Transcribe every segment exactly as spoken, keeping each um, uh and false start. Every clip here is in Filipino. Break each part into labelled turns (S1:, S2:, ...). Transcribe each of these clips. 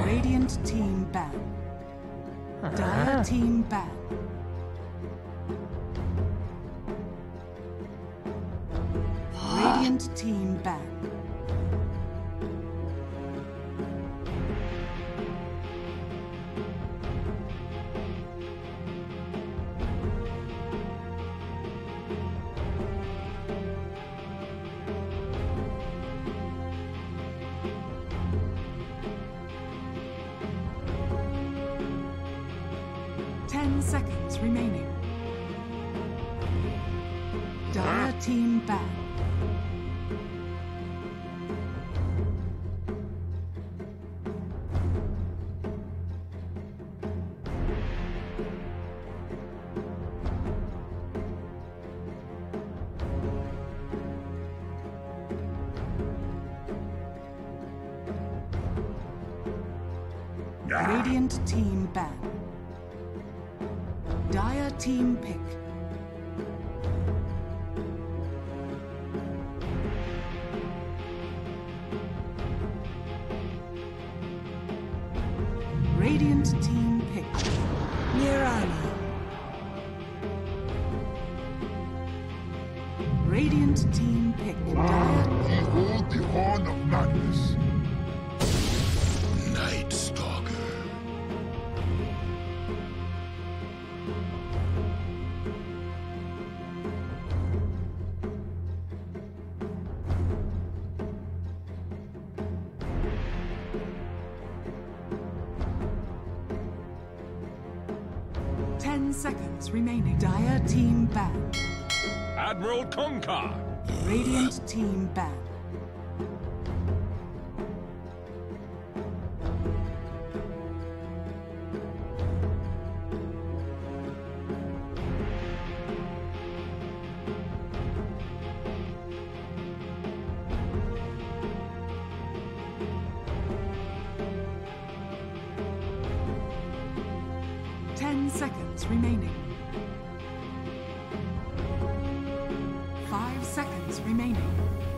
S1: Radiant team ban. Dire team ban. Radiant team ban. Ten seconds remaining. Dire team ban. Radiant team ban. Dire team pick. Radiant team pick. Mirana. Radiant team pick. Dire.
S2: Behold the horn of madness.
S3: Night Stalker.
S1: Ten seconds remaining. Dire team ban.
S3: Admiral Kunkka.
S1: Radiant team ban. Ten seconds remaining. Five seconds remaining.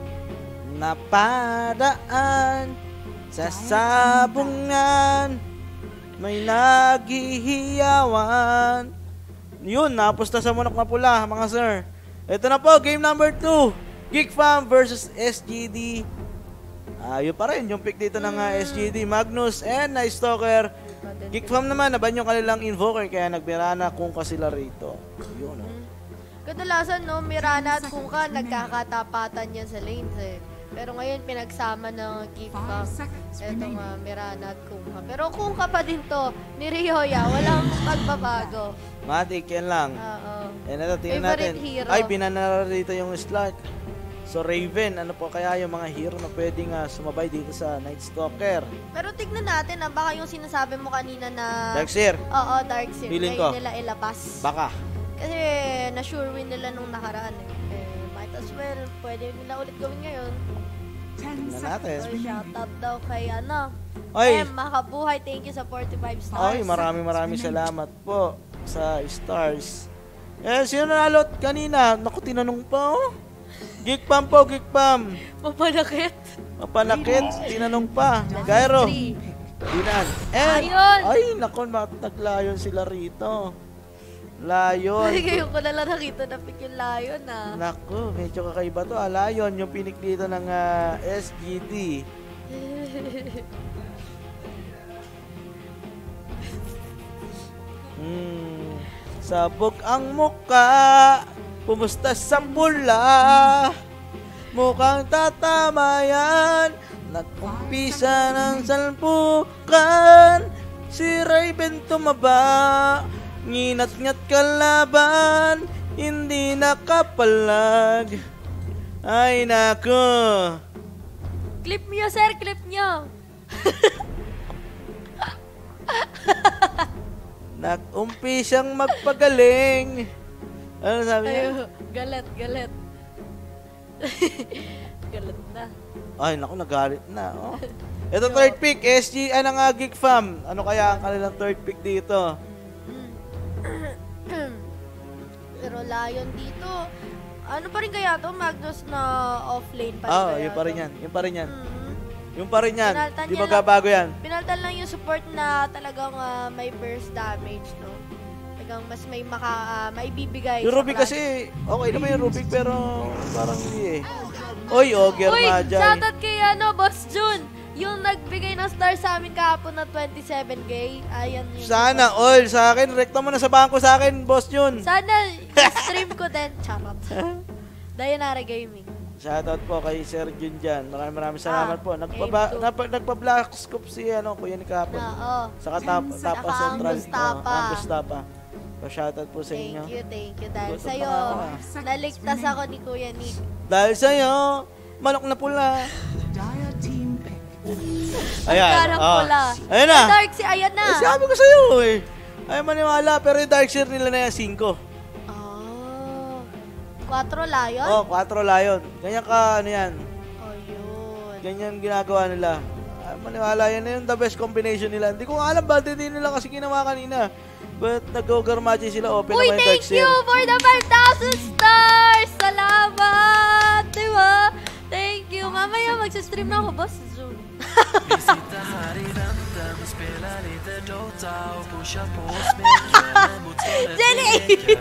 S4: Napadaan sa sabungan, may naghihiyawan. Yun, napusta sa Munok na Pula, mga sir. Ito na po, game number two. Geek Fam versus S G D. Ah, yun pa rin, yung pick dito ng uh, S G D. Magnus and Night Stalker. Geek Fam naman, naban yung kanilang invoker, kaya nagbirana kung ka sila rito. Yun, oh.
S5: Kadalasan, no, Mirana at Kunkka, nagkakatapatan yan sa lanes, eh. Pero ngayon, pinagsama ng Geek Fam. Ito nga, Mirana at Kunkka. Pero Kunkka pa din to, ni Ryoya, walang pagbabago.
S4: Matik, yan lang.
S5: Oo.
S4: And ito, tingnan natin.
S5: Favorite hero.
S4: Ay, binanara rito yung slot. So, Raven, ano po kaya yung mga hero na pwedeng uh, sumabay dito sa Night Stalker?
S5: Pero tignan natin, ah, baka yung sinasabi mo kanina na...
S4: Darkseer.
S5: Oo, Darkseer.
S4: Feeling
S5: Ngayon
S4: ko.
S5: nila ilabas.
S4: Baka.
S5: Kasi na-sure win nila nung nakaraan eh. eh. Might as well, pwede nila ulit gawin ngayon.
S1: Ten
S4: Tingnan
S1: seconds
S4: natin.
S5: So,
S1: remaining.
S5: shoutout daw kay ano.
S4: Ay,
S5: M, makabuhay, thank you sa forty-five stars.
S4: ay, maraming maraming salamat po sa stars. Eh, sino nanalo kanina? Naku, tinanong pa, oh. Geek Fam po, Geek Fam.
S5: Mapanakit.
S4: Mapanakit, tinanong pa. Gyro.
S5: Three.
S4: Dinan. And,
S5: Ayun!
S4: ay, naku, naglayon sila rito. Layon.
S5: Ngayon ko na lang nakita na pick yung lion ah.
S4: Naku, medyo kakaiba to. Ah, Lion, yung pinik dito ng ah, S G D. Hmm. Sabog ang muka, pumusta sa pula. Mukhang tatama yan. Nag-umpisa ng salpukan. Si Raven tumaba. Nginat-ngat kalaban, hindi nakapalag. Ay nako.
S5: Clip niyo sir, clip niyo.
S4: Nag-umpi siyang magpagaling. Ano sabi niya?
S5: Ayo, galit, galit. Galit na.
S4: Ay naku, nagalit na. Oh. Ito third pick, S G, ano nga Geek Fam? Ano kaya ang kanilang third pick dito?
S5: Pero Lion dito, ano pa rin kaya to? Magnus na offlane pa rin
S4: Ah,
S5: kaya
S4: yun pa rin
S5: to?
S4: yan. Yun pa rin yan.
S5: Mhm.
S4: Yung pa rin yan.
S5: Pinaltan
S4: Di
S5: niya
S4: magbabago yan.
S5: Pinaltan lang yung support na talagang ah, may burst damage, no? Talagang mas may maka, ah, maibibigay.
S4: Yung
S5: sa
S4: Rubik
S5: class.
S4: kasi, okay naman yung Rubik pero parang hindi eh. Oy, Ogre
S5: Uy,
S4: Magi.
S5: shoutout kay ano, Boss Jun. Yung nagbigay ng star sa amin kahapon na twenty-seven K. Ayan yun.
S4: Sana all sa akin, rekta mo na sa bangko sa akin, Boss Jun.
S5: Sana stream ko din. Charot. Dayanara Gaming.
S4: Shoutout po kay Sir Jun dyan. Maraming maraming salamat
S5: Ah,
S4: po. Nagpa,
S5: game two.
S4: nagpa, nagpa-black scoop si ano, Kuya ni Kapon.
S5: Na, oh.
S4: Saka tap, Tapa
S5: Saka
S4: Central.
S5: Angus Tapa.
S4: Oh, Angus Tapa. So, shoutout po sa
S5: Thank
S4: inyo.
S5: you, thank you. Dahil
S4: Gutom
S5: sa'yo,
S4: pa ako,
S5: naligtas ako ni Kuya Nick.
S4: Dahil sa'yo, manok na pula.
S1: Dire team pick.
S4: Ayan.
S5: Parang
S4: oh.
S5: pula.
S4: Ayan na.
S5: Ay, Dark, si ayan na.
S4: Eh, sabi ko sa'yo eh. Ay maniwala, pero yung Darkseer nila na yan, five.
S5: Oh. Quattro Lion?
S4: Oh, four Lion. Ganyan ka, ano yan.
S5: Oh, yun.
S4: Ganyan ginagawa nila. Ay, maniwala, yan na yung the best combination nila. Hindi ko alam ba, hindi nila kasi ginawa kanina. But nag-Garmaji sila, open
S5: Uy,
S4: naman yung
S5: thank
S4: Darkseer.
S5: you for the five thousand stars! Salamat! Diba? Thank you. Mamaya magsistream na ako, Boss Zoom. Jenny!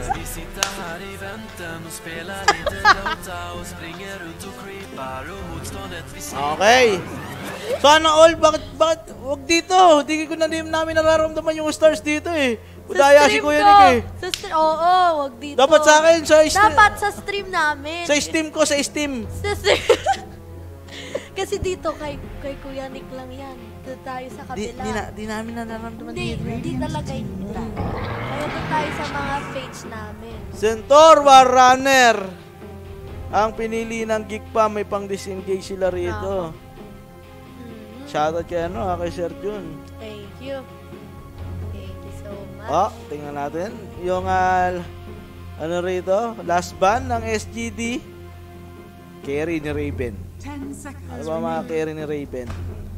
S4: Okay. Sana all, bakit, bakit, wag dito. Hindi ko na din namin nararamdaman yung stars dito eh. Udaya si
S5: stream
S4: Kuya
S5: ko.
S4: Nick eh.
S5: Sa stream, oo, wag dito.
S4: Dapat sa akin, sa stream.
S5: Dapat sa stream namin.
S4: Sa Steam ko, sa Steam.
S5: Sa stream. Kasi dito, kay, kay Kuya Nick lang yan. Doon tayo sa
S4: Di,
S5: kabila.
S4: di, na, di namin na nararamdaman
S5: Hindi,
S4: dito.
S5: hindi talaga hindi. Kaya doon tayo sa mga page namin.
S4: Centaur War Runner. Ang pinili ng Geek pa, may pang disengage sila rito.
S5: Mhm.
S4: Shoutout kay ano, ah, kay Sir Jun.
S5: Thank you. Thank you so much.
S4: Oh, tingnan natin. Yung, ah, ano rito, last ban ng S G D. Carry ni Raven.
S1: Ten seconds
S4: Ano ba mga
S1: remaining.
S4: carry ni Raven?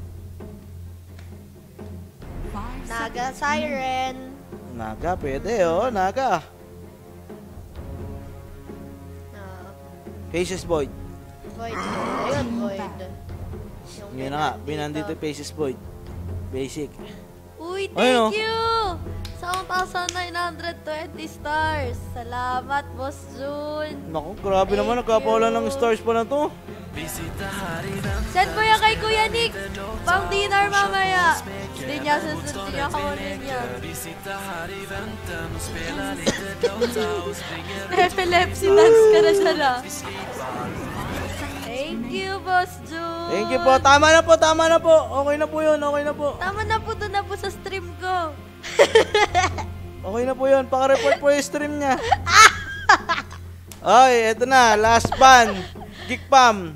S1: Five
S5: Naga
S1: seconds
S5: Siren.
S4: Naga, pwede oh, Naga.
S5: Ah,
S4: Faces Void.
S5: void. Ayun, void. Yung
S4: Yun na nga,
S5: nandito.
S4: binandito yung Faces Void. Basic.
S5: Uy,
S4: Ayun,
S5: thank
S4: oh.
S5: you! Sa one thousand nine hundred twenty stars. Salamat, Boss Jun.
S4: Naku, grabe
S5: Thank
S4: naman, nagkapawala
S5: you.
S4: ng stars pa na to.
S5: Send mo yan kay Kuya Nick. Pang dinner mamaya. Hindi niya susunod. Hindi niya kaulin yan. Epilepsy dance ka na siya na. Thank you, Boss Jun.
S4: Thank you po. Tama na po, tama na po. Okay na po yun, okay na po.
S5: Tama na po, doon na po sa stream ko.
S4: Okay na po yun. Paka-report po yung stream niya. Ay, eto na. Last ban. Geekpam.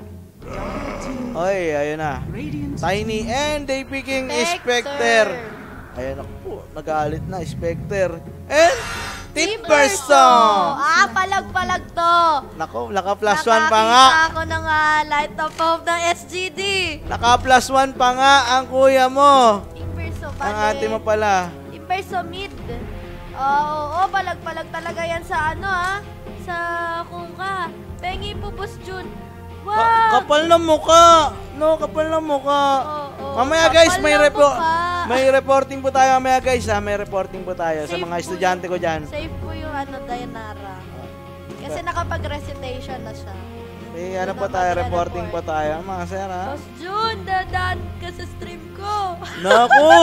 S4: Ay, ayun na.
S1: Radiant
S4: Tiny and they picking
S5: Spectre.
S4: Spectre. Ayun ako po. Nagalit na, Spectre. And Team
S5: Team
S4: Person.
S5: Ah, palag-palag to.
S4: Nako, naka plus one pa nga.
S5: Nakakita ako ng uh, light up of ng S G D.
S4: Naka plus one pa nga ang kuya mo.
S5: Team Perso,
S4: Ang ate mo pala.
S5: Team Perso mid. Oo, oo, palag-palag talaga yan sa ano ah. Sa kung ka. Pengi po, Boss Jun.
S4: Ka-
S5: Wow!
S4: kapal ng muka. No, kapal ng muka.
S5: Oo,
S4: Mamaya
S5: kapal
S4: guys, may
S5: ng
S4: repo
S5: mukha.
S4: may reporting po tayo mamaya guys, ha? May reporting po tayo sa
S5: Safe
S4: mga
S5: po
S4: estudyante
S5: yung-
S4: ko diyan.
S5: Safe po yung ano, Dayanara. Kasi nakapag-recitation na siya.
S4: May ano
S5: Doon
S4: po
S5: na
S4: tayo,
S5: mag-report.
S4: reporting po tayo, mga sir, ha?
S5: Boss Jun, dadaan ka sa stream ko.
S4: Naku!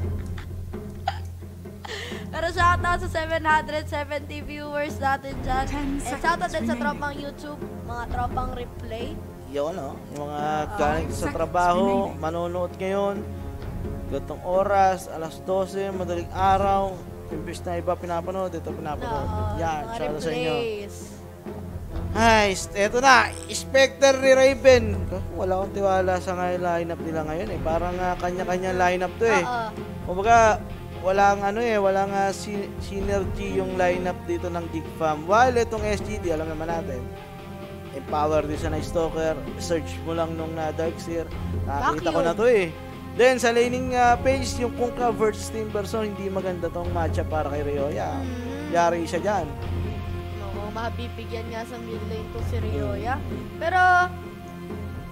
S5: Pero shoutout sa seven hundred seventy viewers natin dyan.
S1: Ten
S5: And shoutout din sa
S1: seconds
S5: tropang YouTube, mga tropang replay.
S4: Yun, no? Yung mga galing sa
S1: seconds
S4: trabaho,
S1: remaining.
S4: manonood ngayon. Gatong oras, alas dose, madaling araw. Imbis na iba pinapanood, ito pinapanood.
S5: Oo,
S4: Yan,
S5: mga
S4: shoutout sa inyo.
S5: replays.
S4: Ay, eto na, Spectre ni Raven. Wala akong tiwala sa ngayon lineup nila ngayon eh. Parang uh, kanya-kanya lineup to eh.
S5: Oo.
S4: Kumbaga, walang ano eh, walang uh, sy- synergy yung lineup dito ng Geek Fam. While itong S G D, alam naman natin, empower din sa Night Stalker. Search mo lang nung uh, Darkseer. Nakakita ko
S5: Vacuum.
S4: na to eh. Then, sa laning uh, page, yung Kunkka versus Team Person, hindi maganda tong matchup para kay Ryoya.
S5: Mhm.
S4: Yari siya dyan.
S5: Oo, mabibigyan nga sa mid lane to si Ryoya. Pero,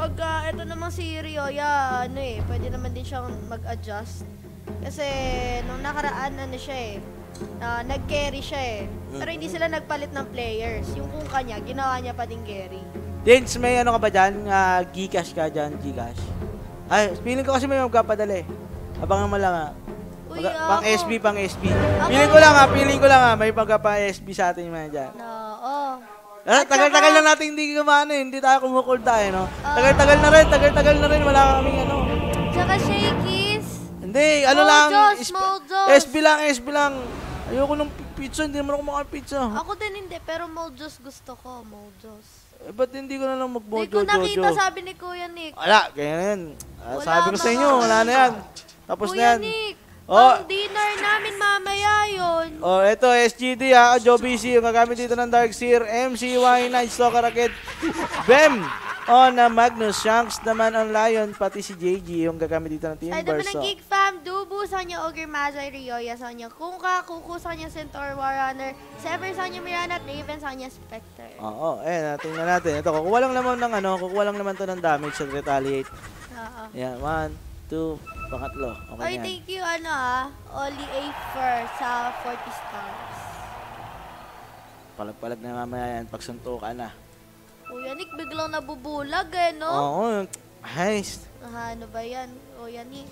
S5: Pag uh, ito namang si Ryoya, ano eh, pwede naman din siyang mag-adjust. Kasi nung nakaraan, ano siya eh, uh, nag-carry siya eh. Pero hindi sila nagpalit ng players. Yung kung kanya, ginawa niya pa din carry.
S4: Dins, may ano ka ba dyan? Uh, Gcash ka dyan, Gcash. Ay, feeling ko kasi may magkapadala eh. Abangan mo lang ah.
S5: Uy,
S4: Mag-
S5: ako.
S4: pang S B, pang S B.
S5: Ako.
S4: Feeling ko lang ah, feeling ko lang ah, may pagka S B sa atin yung mga dyan.
S5: No, oh.
S4: Ah,
S5: At
S4: tagal-tagal
S5: saka-
S4: na natin hindi gumana eh. Hindi tayo kumukulta eh, no? Tagal-tagal na rin, tagal-tagal na rin. Wala kaming ano.
S5: Tsaka Shakey's.
S4: Hindi, ano
S5: Moldos,
S4: lang.
S5: Moldos.
S4: S B lang, S B lang. Ayoko ng pizza, hindi naman ako makapizza.
S5: Ako din hindi, pero Moldos gusto ko, Moldos.
S4: Eh, ba't hindi ko na lang
S5: Hindi
S4: mag-mojo,
S5: ko nakita,
S4: Jojo?
S5: sabi ni Kuya Nick.
S4: Wala, kaya na yan. Ah,
S5: Wala
S4: sabi ko sa
S5: mga-
S4: inyo, wala na yan. Tapos na
S5: Kuya
S4: yan.
S5: Nick,
S4: Oh.
S5: ang dinner namin mamaya yun.
S4: Oh, eto, S G D ha, Joe B C, yung gagamit dito ng Darkseer, M C Y, Night Stalker Agad, Bem, on na Magnus, Shanks naman ang Lion, pati si J G, yung gagamit dito ng Team
S5: Ay, dami ng
S4: Verso.
S5: Geek Fam, Dubu, Sanya, Ogre, Mazay, Ryoya, Sanya, Kungka, Kuku, Sanya, Centaur, Warrunner, Sever, Sanya, Mirana, at Raven, Sanya, Spectre.
S4: Oo, eh, tingnan natin. Ito, kukuha lang naman ng ano, kukuha lang naman to ng damage at retaliate.
S5: Oo.
S4: Yan, one, two, pangatlo. Okay
S5: Oy,
S4: yan.
S5: thank you, ano ah, Oli A. Fur sa forty stars.
S4: Palag-palag na mamaya yan, pagsuntukan na.
S5: Kuya Nick, biglang nabubulag eh, no?
S4: Oo, heist.
S5: Ah, ano ba yan? Kuya Nick.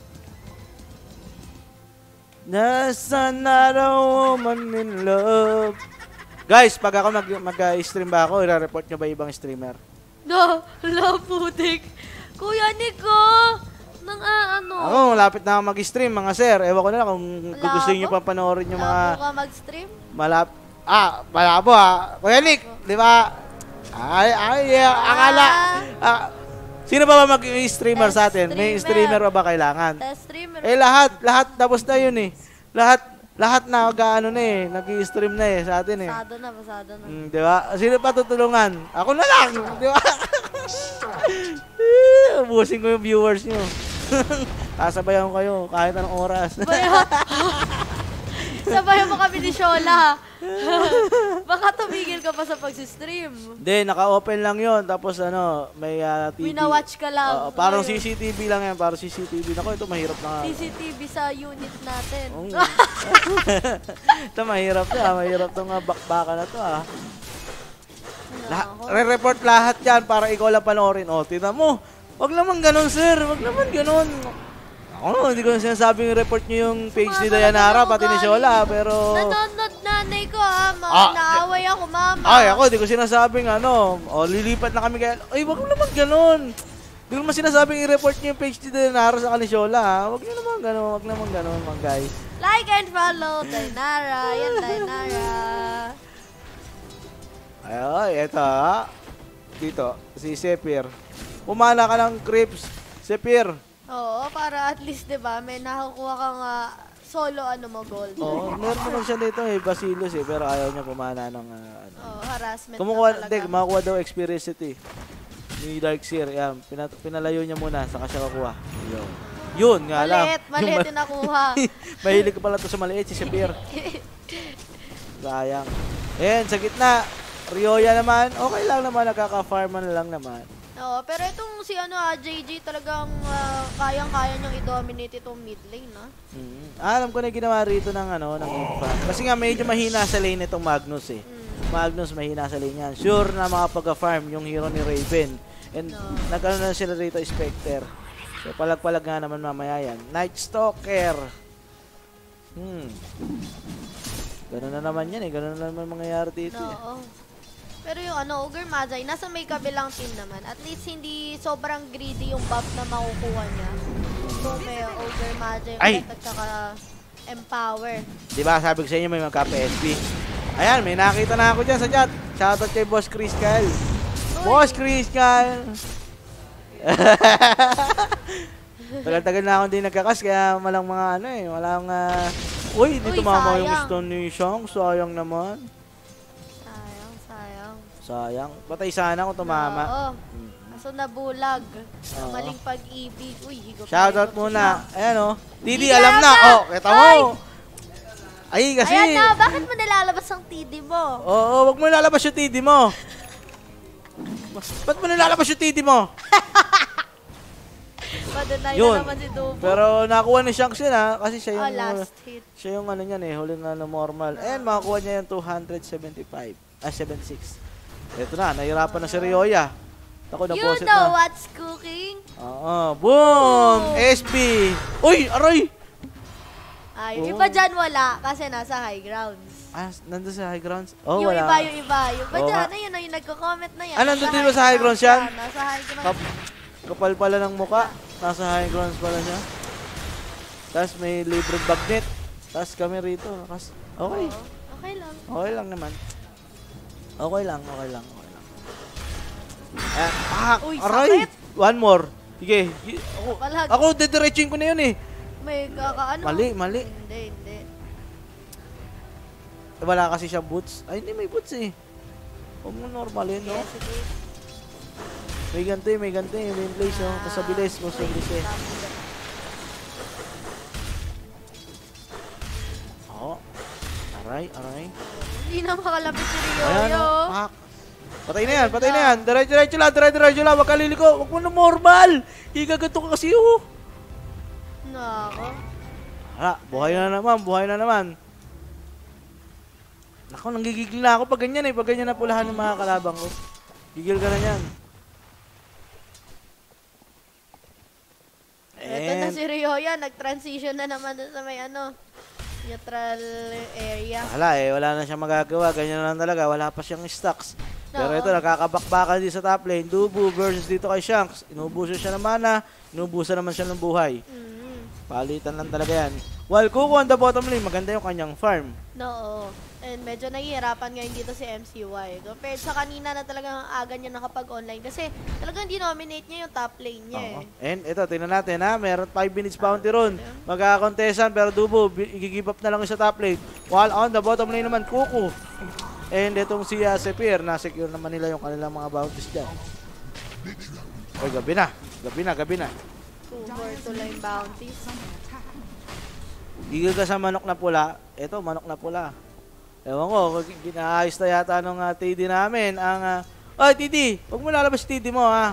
S4: Nasa another woman in love. Guys, pag ako mag, mag-stream ba ako, i-report nyo ba ibang streamer?
S5: No, wala putik. Kuya Nick, oh! Nang ah, ano?
S4: Ako, malapit na ako mag-stream, mga sir. Ewan ko na lang kung
S5: Wala
S4: gusto nyo
S5: ako.
S4: pa panoorin yung mga
S5: Labo ka mag-stream?
S4: malap... Ah, malabo ha. Kuya Nick, di ba? Ay, ay, yeah, akala... Ah, sino ba ba mag-streamer sa atin? May
S5: Streamer.
S4: streamer ba ba kailangan?
S5: Test streamer.
S4: Eh, lahat, lahat, tapos na yun eh. Lahat, lahat na, gaano na eh, nag-stream na eh sa atin eh.
S5: Pasado na, pasado na.
S4: Mm, di ba? Sino pa tutulungan? Ako na lang, di ba? Ubusin ko yung viewers nyo. Sasabayan ko kayo kahit anong oras.
S5: Sabayan, sabayan mo kami ni Shola. Baka tumigil ka pa sa pag-stream.
S4: Hindi, naka-open lang yon. Tapos ano, may uh, T V.
S5: Winawatch ka lang.
S4: Oo, parang
S5: Ayun.
S4: C C T V lang yan, parang C C T V. Naku, ito mahirap na nga.
S5: C C T V sa unit natin.
S4: Oo. Ito mahirap to ah, mahirap tong uh, bakbaka na to ah. Lah- re-report lahat yan para ikaw lang panoorin. O, tina mo. Wag naman ganun, sir. Wag naman ganun. Ako, hindi ko na sinasabing report nyo yung page ni Dayanara, pati ni Shola, pero...
S5: Nanonood nanay ko ah, ma.
S4: Ah,
S5: Naaway ako, mama.
S4: Ay, ako, hindi ko sinasabing ano, o lilipat na kami kaya... Ay, wag naman ganun. Hindi ko naman sinasabing i-report nyo yung page ni Dayanara sa ni Shola, ha. Wag nyo naman ganun, wag naman ganun, mga guys.
S5: Like and follow Dayanara. Yan, Dayanara.
S4: Ay, ay, eto ha. Dito, si Sepir. Pumana ka ng creeps, Sepir.
S5: Oo, para at least, di ba, may nakakuha kang ah, solo ano mo, gold.
S4: Oo, meron naman siya dito eh, Basilos eh, pero ayaw niya pumana ng uh, ano.
S5: Oo, harassment
S4: Kumukuha,
S5: na
S4: hindi,
S5: talaga.
S4: makakuha daw experience ito eh. Ni Darkseer, yan, pinat pinalayo niya muna, saka siya kukuha. Yun. Yun nga lang.
S5: Maliit, maliit
S4: Yung
S5: yung nakuha.
S4: Mahilig ka pala to sa maliit, si Sepir. Sayang. Ayan, sa gitna. Ryoya naman, okay lang naman, nakaka-farman lang naman.
S5: Oo, pero itong si ano ah, J J talagang ah, kayang-kaya niyang i-dominate itong mid lane, ah.
S4: Mm. Ah, alam ko na yung ginawa rito ng ano, ng Infa. Kasi nga medyo mahina sa lane itong Magnus eh.
S5: Mm.
S4: Magnus mahina sa lane yan. Sure na makapag-farm yung hero ni Raven. And
S5: No.
S4: nag-ano na sila rito, Spectre. So palag-palag nga naman mamaya yan. Night Stalker. Hmm. Ganun na naman yan eh. Ganun na naman mangyayari dito
S5: No,
S4: eh.
S5: oo. Pero yung ano, Ogre Mazay, nasa may kabilang team naman. At least hindi sobrang greedy yung buff na makukuha niya. So may Ogre Mazay
S4: Ay!
S5: ulit at saka empower.
S4: Di ba sabi ko sa inyo may magka-P S P. Ayan, may nakita na ako dyan sa chat. Shoutout kay Boss Chris Kyle. Boss Chris Kyle! Tagal-tagal na akong di nagkakas kaya malang mga ano eh. Walang uh... Uy, dito
S5: Uy,
S4: mama yung
S5: sayang.
S4: stone ni Shang. Sayang naman.
S5: Sayang, sayang.
S4: Sayang. Patay sana kung tumama.
S5: Oo.
S4: Mm.
S5: Kaso nabulag.
S4: Oo.
S5: Maling pag-ibig. Uy, higop.
S4: Shoutout
S5: higop
S4: muna. Ayan o. Didi,
S5: Didi,
S4: alam na.
S5: alam na.
S4: Oh, kita mo. Ay, kasi.
S5: Ayan na, bakit mo nilalabas ang T D mo?
S4: Oo, wag mo nilalabas yung T D mo. Ba't mo nilalabas yung T D mo?
S5: na
S4: Yun.
S5: naman si Dubo.
S4: Pero nakuha ni Shanks yun ha, kasi siya
S5: Ah,
S4: yung,
S5: last hit.
S4: siya yung ano niyan eh, huli na na normal. And makakuha niya yung two seventy-five, ah seventy-six. Ito na, nahirapan na si Ryoya. Ako,
S5: You
S4: na-posit
S5: know
S4: na.
S5: what's cooking?
S4: Oo, boom! S P! Uy, aray!
S5: Ah, yung
S4: Oh.
S5: iba dyan wala kasi nasa high grounds.
S4: Ah, nandun sa high grounds? Oh,
S5: yung
S4: wala.
S5: iba, yung iba. Yung iba
S4: Oo
S5: dyan,
S4: nga.
S5: ayun, yung nagko-comment na yan.
S4: Ah, nandun
S5: Nasa
S4: din ba sa high grounds yan?
S5: Nasa high grounds.
S4: Kap kapal pala ng muka. Nasa high grounds pala siya. Tapos may libreng bagnet. Tapos kami rito. Tapos, okay.
S5: Oo, okay lang.
S4: Okay lang naman. Okay lang, okay lang, okay lang. Ah, ah,
S5: Uy,
S4: aray!
S5: sakit!
S4: One more. Sige. y- Ako,
S5: Palag.
S4: ako didiretsuin ko na yun eh.
S5: May kakaano.
S4: Mali, mali.
S5: Hindi, hindi.
S4: Eh, wala kasi siya boots. Ay, hindi may boots eh. Huwag mo normal yun, no?
S5: Yes, sige.
S4: May ganti, may ganti. May place, no? Tapos sa bilis, mas mabilis eh. Oo. Aray, aray.
S5: Hindi na makalapit si
S4: Ayan,
S5: Ryoyo.
S4: oh. Pak. Patay na yan, patay na yan. Diretso-diretso lang, diretso-diretso lang. Huwag ka liliko. Huwag mo na normal. Igaganto ka kasi, oh.
S5: Nako.
S4: Hala, buhay na naman, buhay na naman. Nako, nanggigigil na ako pag ganyan eh. Pag ganyan na pulahan ng mga kalabang ko. Gigil ka na yan.
S5: Ito na si Ryoya, nag-transition na naman dun sa may ano, neutral area.
S4: Hala eh, wala na siyang magagawa. Ganyan na lang talaga. Wala pa siyang stocks. Pero
S5: Oo.
S4: ito, nakakabakbakan din sa top lane. Dubu versus dito kay Shanks. Inubusan siya ng mana. Inubusan naman siya ng buhay.
S5: Mm.
S4: Palitan lang talaga yan. While Kuko on the bottom lane, maganda yung kanyang farm.
S5: No. And medyo nahihirapan ngayon dito si M C Y. Compared sa kanina na talagang aga niya nakapag-online. Kasi talagang dinominate niya yung top lane niya
S4: Oo.
S5: eh.
S4: And ito, tingnan natin ha. Meron five minutes bounty ron. Magkakakontesan pero Dubu, i-give up na lang yung sa top lane. While on the bottom lane naman, Kuko. And itong si uh, Sepir, na-secure naman nila yung kanilang mga bounties dyan. Oy, gabi na. Gabi na, gabi na.
S5: two for two line bounties.
S4: Gigil ka sa manok na pula. Ito, manok na pula. Ewan ko, ginaayos na yata nung uh, T D namin. Ang, uh, Oy, T D, huwag mo lalabas T D mo, ha?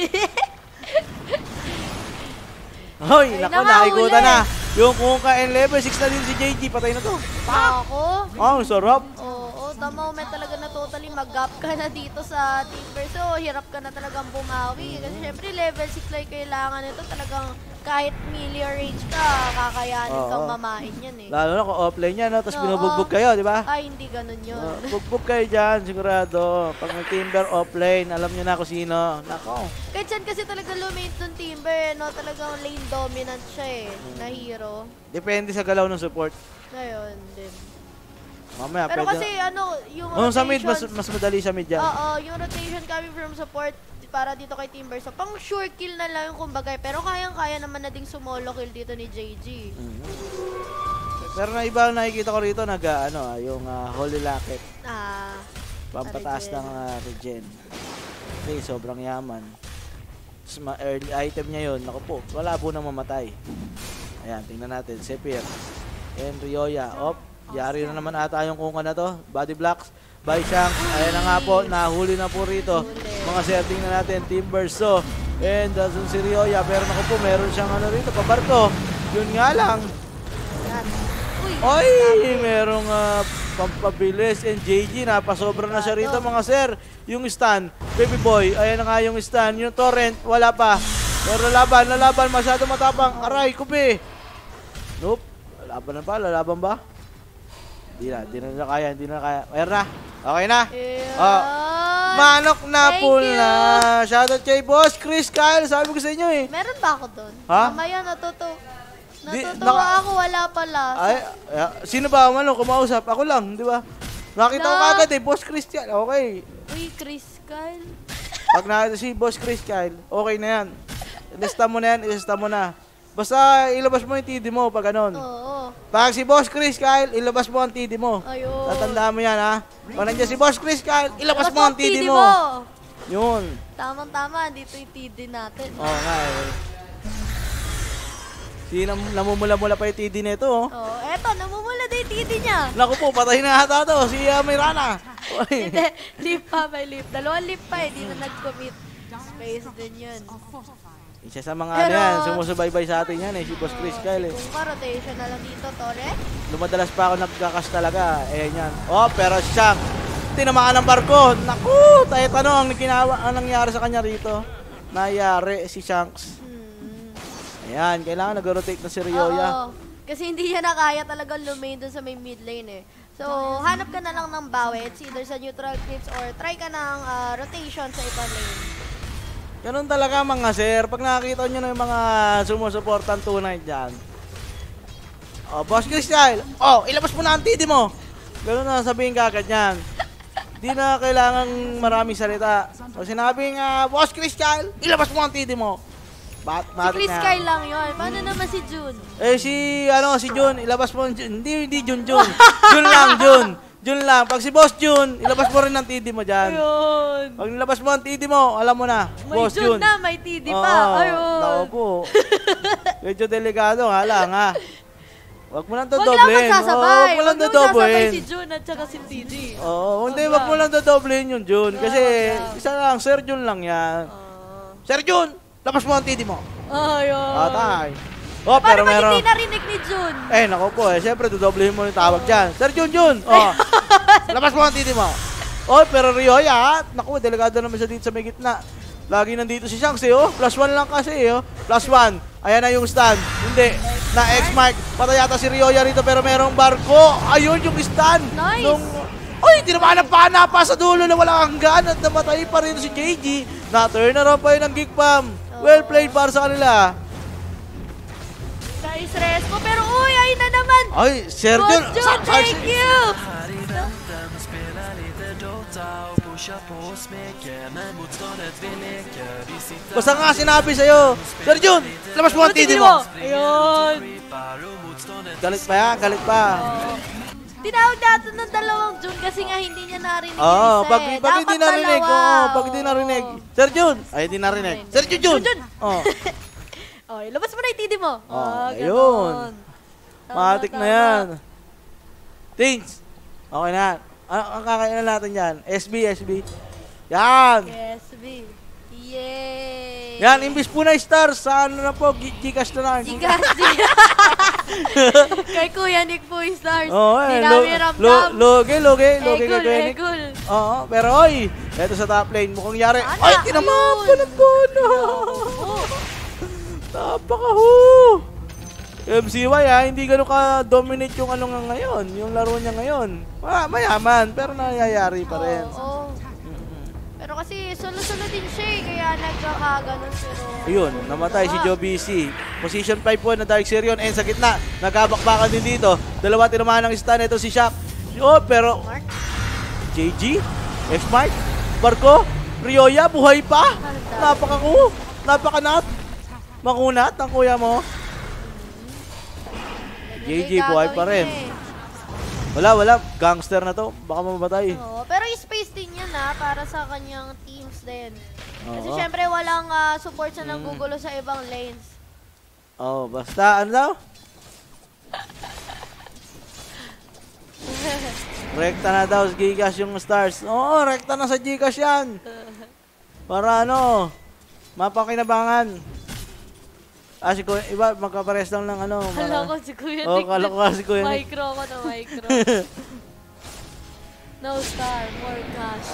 S4: Hoy,
S5: Ay,
S4: nako,
S5: nakahuli.
S4: naikutan na. Yung Kuka and level six na din si J G, patay na to.
S5: Ako?
S4: Oh, sarap.
S5: Oo, the moment talaga na totally mag-gap ka na dito sa Timber. So, hirap ka na talagang bumawi. Kasi syempre, level six lang yung kailangan nito. Talagang kahit melee range ka, kakayanin
S4: Oo.
S5: kang mamain yan eh.
S4: Lalo na kung offline yan, no? Tapos
S5: Oo.
S4: binubugbog kayo, di ba?
S5: Ay, hindi ganun yun.
S4: Uh, bugbog kayo dyan, sigurado. Pag may Timber offline, alam nyo na kung sino. Nako.
S5: Kahit saan kasi talaga lumate ng Timber, eh, no? Talagang lane dominant siya eh, na hero.
S4: Depende sa galaw ng support.
S5: Ngayon din.
S4: Mamaya,
S5: Pero
S4: pwede.
S5: kasi ano, yung
S4: Oh, sa mid, mas,
S5: rotation,
S4: mas madali sa mid dyan.
S5: oo, yung rotation coming from support para dito kay Timber. So, pang sure kill na lang yung kumbaga. Pero kayang-kaya naman na ding sumolo kill dito ni J G.
S4: Mhm. Pero na iba ang nakikita ko rito, nag, ah, ano, ah, yung ah, Holy Locket.
S5: Ah,
S4: Pampataas
S5: regen.
S4: ng ah, regen. Okay, sobrang yaman. Tapos ma- early item niya yun. Naku po, wala po nang mamatay. Ayan, tingnan natin. Sepir. And Ryoya. Op, yari na naman ata yung kunga na to. Body blocks. By Shanks. Ayan na nga po, nahuli na po rito.
S5: Huli.
S4: Mga setting na natin, Timber. So, and uh, si Ryoya. Pero naku po, meron siyang ano rito, pabarko. Yun nga lang.
S5: yan. Uy,
S4: Oy, merong uh, pampabilis and J G, napasobra na siya rito mga sir. Yung stun, baby boy, ayan na nga yung stun. Yung torrent, wala pa. Pero lalaban, lalaban, masyado matapang. Aray, kupi. Nope, lalaban na ba, lalaban ba? Hindi na, hindi na na kaya, hindi na kaya. Ayan na, okay na.
S5: Ayan.
S4: Oh. Manok na
S5: Thank
S4: pool
S5: you.
S4: na. Shoutout kay Boss Chris Kyle, sabi ko sa inyo eh.
S5: Meron ba ako doon?
S4: Ha?
S5: Mamaya natuto.
S4: Di-
S5: Natutuwa
S4: naka-
S5: ako, wala pala.
S4: Ay, ay, sino ba ang ano, kumausap? Ako lang, di ba? Nakita ko
S5: Na-
S4: kagad eh, Boss Christian. Okay.
S5: Uy, Chris Kyle.
S4: Pag nakita si Boss Chris Kyle, okay na yan. Ilista mo na yan, ilista mo na. Basta ilabas mo yung T D mo pag ganun.
S5: Oo.
S4: Pag si Boss Chris Kyle, ilabas mo ang T D mo.
S5: Ayun.
S4: Tatandaan mo yan ha. Pag nandiyan si Boss Chris Kyle, ilabas mo ang T D mo. Yun.
S5: Tamang-tama, dito yung T D natin.
S4: Oo nga eh. Si nam namumula-mula pa yung T D nito oh.
S5: Oh, eto, namumula na yung T D niya.
S4: Naku po, patay na ata to. Si uh, Mirana. Oy.
S5: Hindi, lip pa, may lip. Dalawang lip pa eh, di na nag-commit. Space din yun.
S4: Isa sa mga ano
S5: Pero-
S4: yan, sumusubaybay sa atin yan eh, si Boss Chris Kyle eh.
S5: Kung pa, rotation na lang dito, Tore.
S4: Lumadalas pa ako nagkakas talaga. Ayan yan. Oh, pero siyang tinamaan ng barko. Naku, tayo tanong ang ginawa, ang nangyari sa kanya rito. Nangyari si Shanks.
S5: Hmm.
S4: Ayan, kailangan nag-rotate na si Ryoya.
S5: Oo. Kasi hindi niya na kaya talagang lumain dun sa may mid lane eh. So, hanap ka na lang ng bawi. It's either sa neutral clips or try ka ng ah, rotation sa ibang lane.
S4: Ganun talaga mga sir. Pag nakakita nyo na yung mga sumusuportan tunay dyan. Oh, Boss Chris Kyle. Oh, ilabas mo na ang tidi mo. Ganun na sabihin ka agad yan. Di na kailangang maraming salita. Pag sinabing, uh, Boss Chris Kyle, ilabas mo ang tidi mo. Bat,
S5: Si
S4: matik
S5: Chris
S4: na.
S5: Kyle lang yun. Paano naman si Jun?
S4: Eh si ano si Jun, ilabas mo ang Jun. Hindi hindi Jun Jun. Jun lang Jun. Jun lang. Pag si Boss Jun, ilabas mo rin ang T D mo diyan.
S5: Ayun.
S4: Pag nilabas mo ang T D mo, alam mo na,
S5: May
S4: Boss
S5: Jun
S4: Jun.
S5: na, may T D
S4: Oo,
S5: pa. Ayun.
S4: Nako po. Medyo delikado nga lang ha. Wag mo lang
S5: Wag lang
S4: dodoblein.
S5: magsasabay.
S4: Wag mo lang
S5: Wag lang magsasabay
S4: dodoblein.
S5: si Jun at saka si T D.
S4: Oo, hindi
S5: Wag
S4: wag mo
S5: lang.
S4: lang dodoblein yung Jun kasi
S5: Wag lang.
S4: isa lang, Sir Jun lang yan.
S5: Ah.
S4: Sir Jun, labas mo ang T D mo.
S5: Ayun.
S4: Atay. Oh,
S5: Paano
S4: pero
S5: ba
S4: meron.
S5: hindi narinig ni Jun?
S4: Eh, nako po eh. Siyempre, dodoblehin mo yung tawag dyan. Sir Jun Jun! Oh, labas mo ang titi mo. Oh, pero Ryoya, ha? Naku, delikado naman siya dito sa may gitna. Lagi nandito si Shanks eh, oh. Plus one lang kasi eh, oh. Plus one. Ayan na yung stand. Hindi. Na X-Mark. Patay yata si Ryoya rito pero merong barko. Ayun yung stand.
S5: Nice.
S4: Nung... Uy, di naman ang pana pa sa dulo na walang hanggan at namatay pa rin si J G. Na-turn around pa yun ng Geek Fam. Well played para sa kanila.
S5: Guys, rest mo. Pero uy, ayun na naman.
S4: Ay, Sir
S5: Boss
S4: Jun.
S5: Jun,
S4: sa-
S5: thank
S4: sa-
S5: you.
S4: Basta nga sinabi sa'yo, Sir Jun, labas mo ang titi mo.
S5: Ayun.
S4: Galit pa yan, galit pa.
S5: Tinawag natin ng dalawang Jun kasi nga hindi niya narinig
S4: Oo,
S5: yung isa
S4: pag,
S5: eh.
S4: pag hindi
S5: Dapat
S4: narinig,
S5: dalawa.
S4: oo, pag hindi narinig. Sir Jun, ay hindi narinig. Sir Jun Jun.
S5: Jun.
S4: Oh,
S5: Okay, labas mo na yung T D mo.
S4: Oh,
S5: Ah,
S4: ayun.
S5: ganon. Tama,
S4: matik na
S5: tama.
S4: yan. Things. Okay na. Ano ang kakainan natin yan? S B, S B. Yan.
S5: Yes, B. Yay!
S4: Yan, imbis po na stars, sa ano na po, G- Gcash na lang.
S5: Gigas, Kay Kuya Nick po yung stars.
S4: Oo, eh,
S5: Di
S4: lo,
S5: namin
S4: lo,
S5: ramdam.
S4: loge, loge, loge kay
S5: Egul,
S4: Kuya Nick.
S5: egul.
S4: Oo, pero oy, eto sa top lane, mukhang yari.
S5: Ana,
S4: Ay, tinamaan
S5: ayun.
S4: pa ng bono.
S5: Oh,
S4: Napaka-hu! M C Y ha, hindi gano'n ka-dominate yung ano nga ngayon, yung laro niya ngayon. Ah, mayaman, pero nangyayari pa rin.
S5: oo. Pero kasi solo-solo din siya eh, kaya nagkakaganon pero...
S4: Ayun, namatay si Joe B C. Position five po na Dark Sirion, and sa gitna, nagkabakbakan din dito. Dalawa tinamaan ng stun, ito si Shaq. Oh, pero...
S5: Mark?
S4: J G? X-Mark? Barko? Ryoya, buhay pa? Napaka-ku, napaka-nat. Makunat ang kuya mo. J G, buhay pa rin. Wala, wala. Gangster na to. Baka mamatay.
S5: Oo, pero space din yan ha, para sa kanyang teams din. Kasi
S4: Oo.
S5: syempre walang ah, support sa nanggugulo sa ibang lanes.
S4: Oh, basta ano daw? Rekta na daw sa Gcash yung stars. Oo, rekta na sa Gcash yan. Para ano, mapakinabangan. Ah, si Kuya, iba, magkapares lang ng ano.
S5: Kala ko
S4: para-
S5: si Kuya
S4: Oo,
S5: Nick.
S4: kala ko si Kuya Nick.
S5: Micro ko na micro. No star, more cash.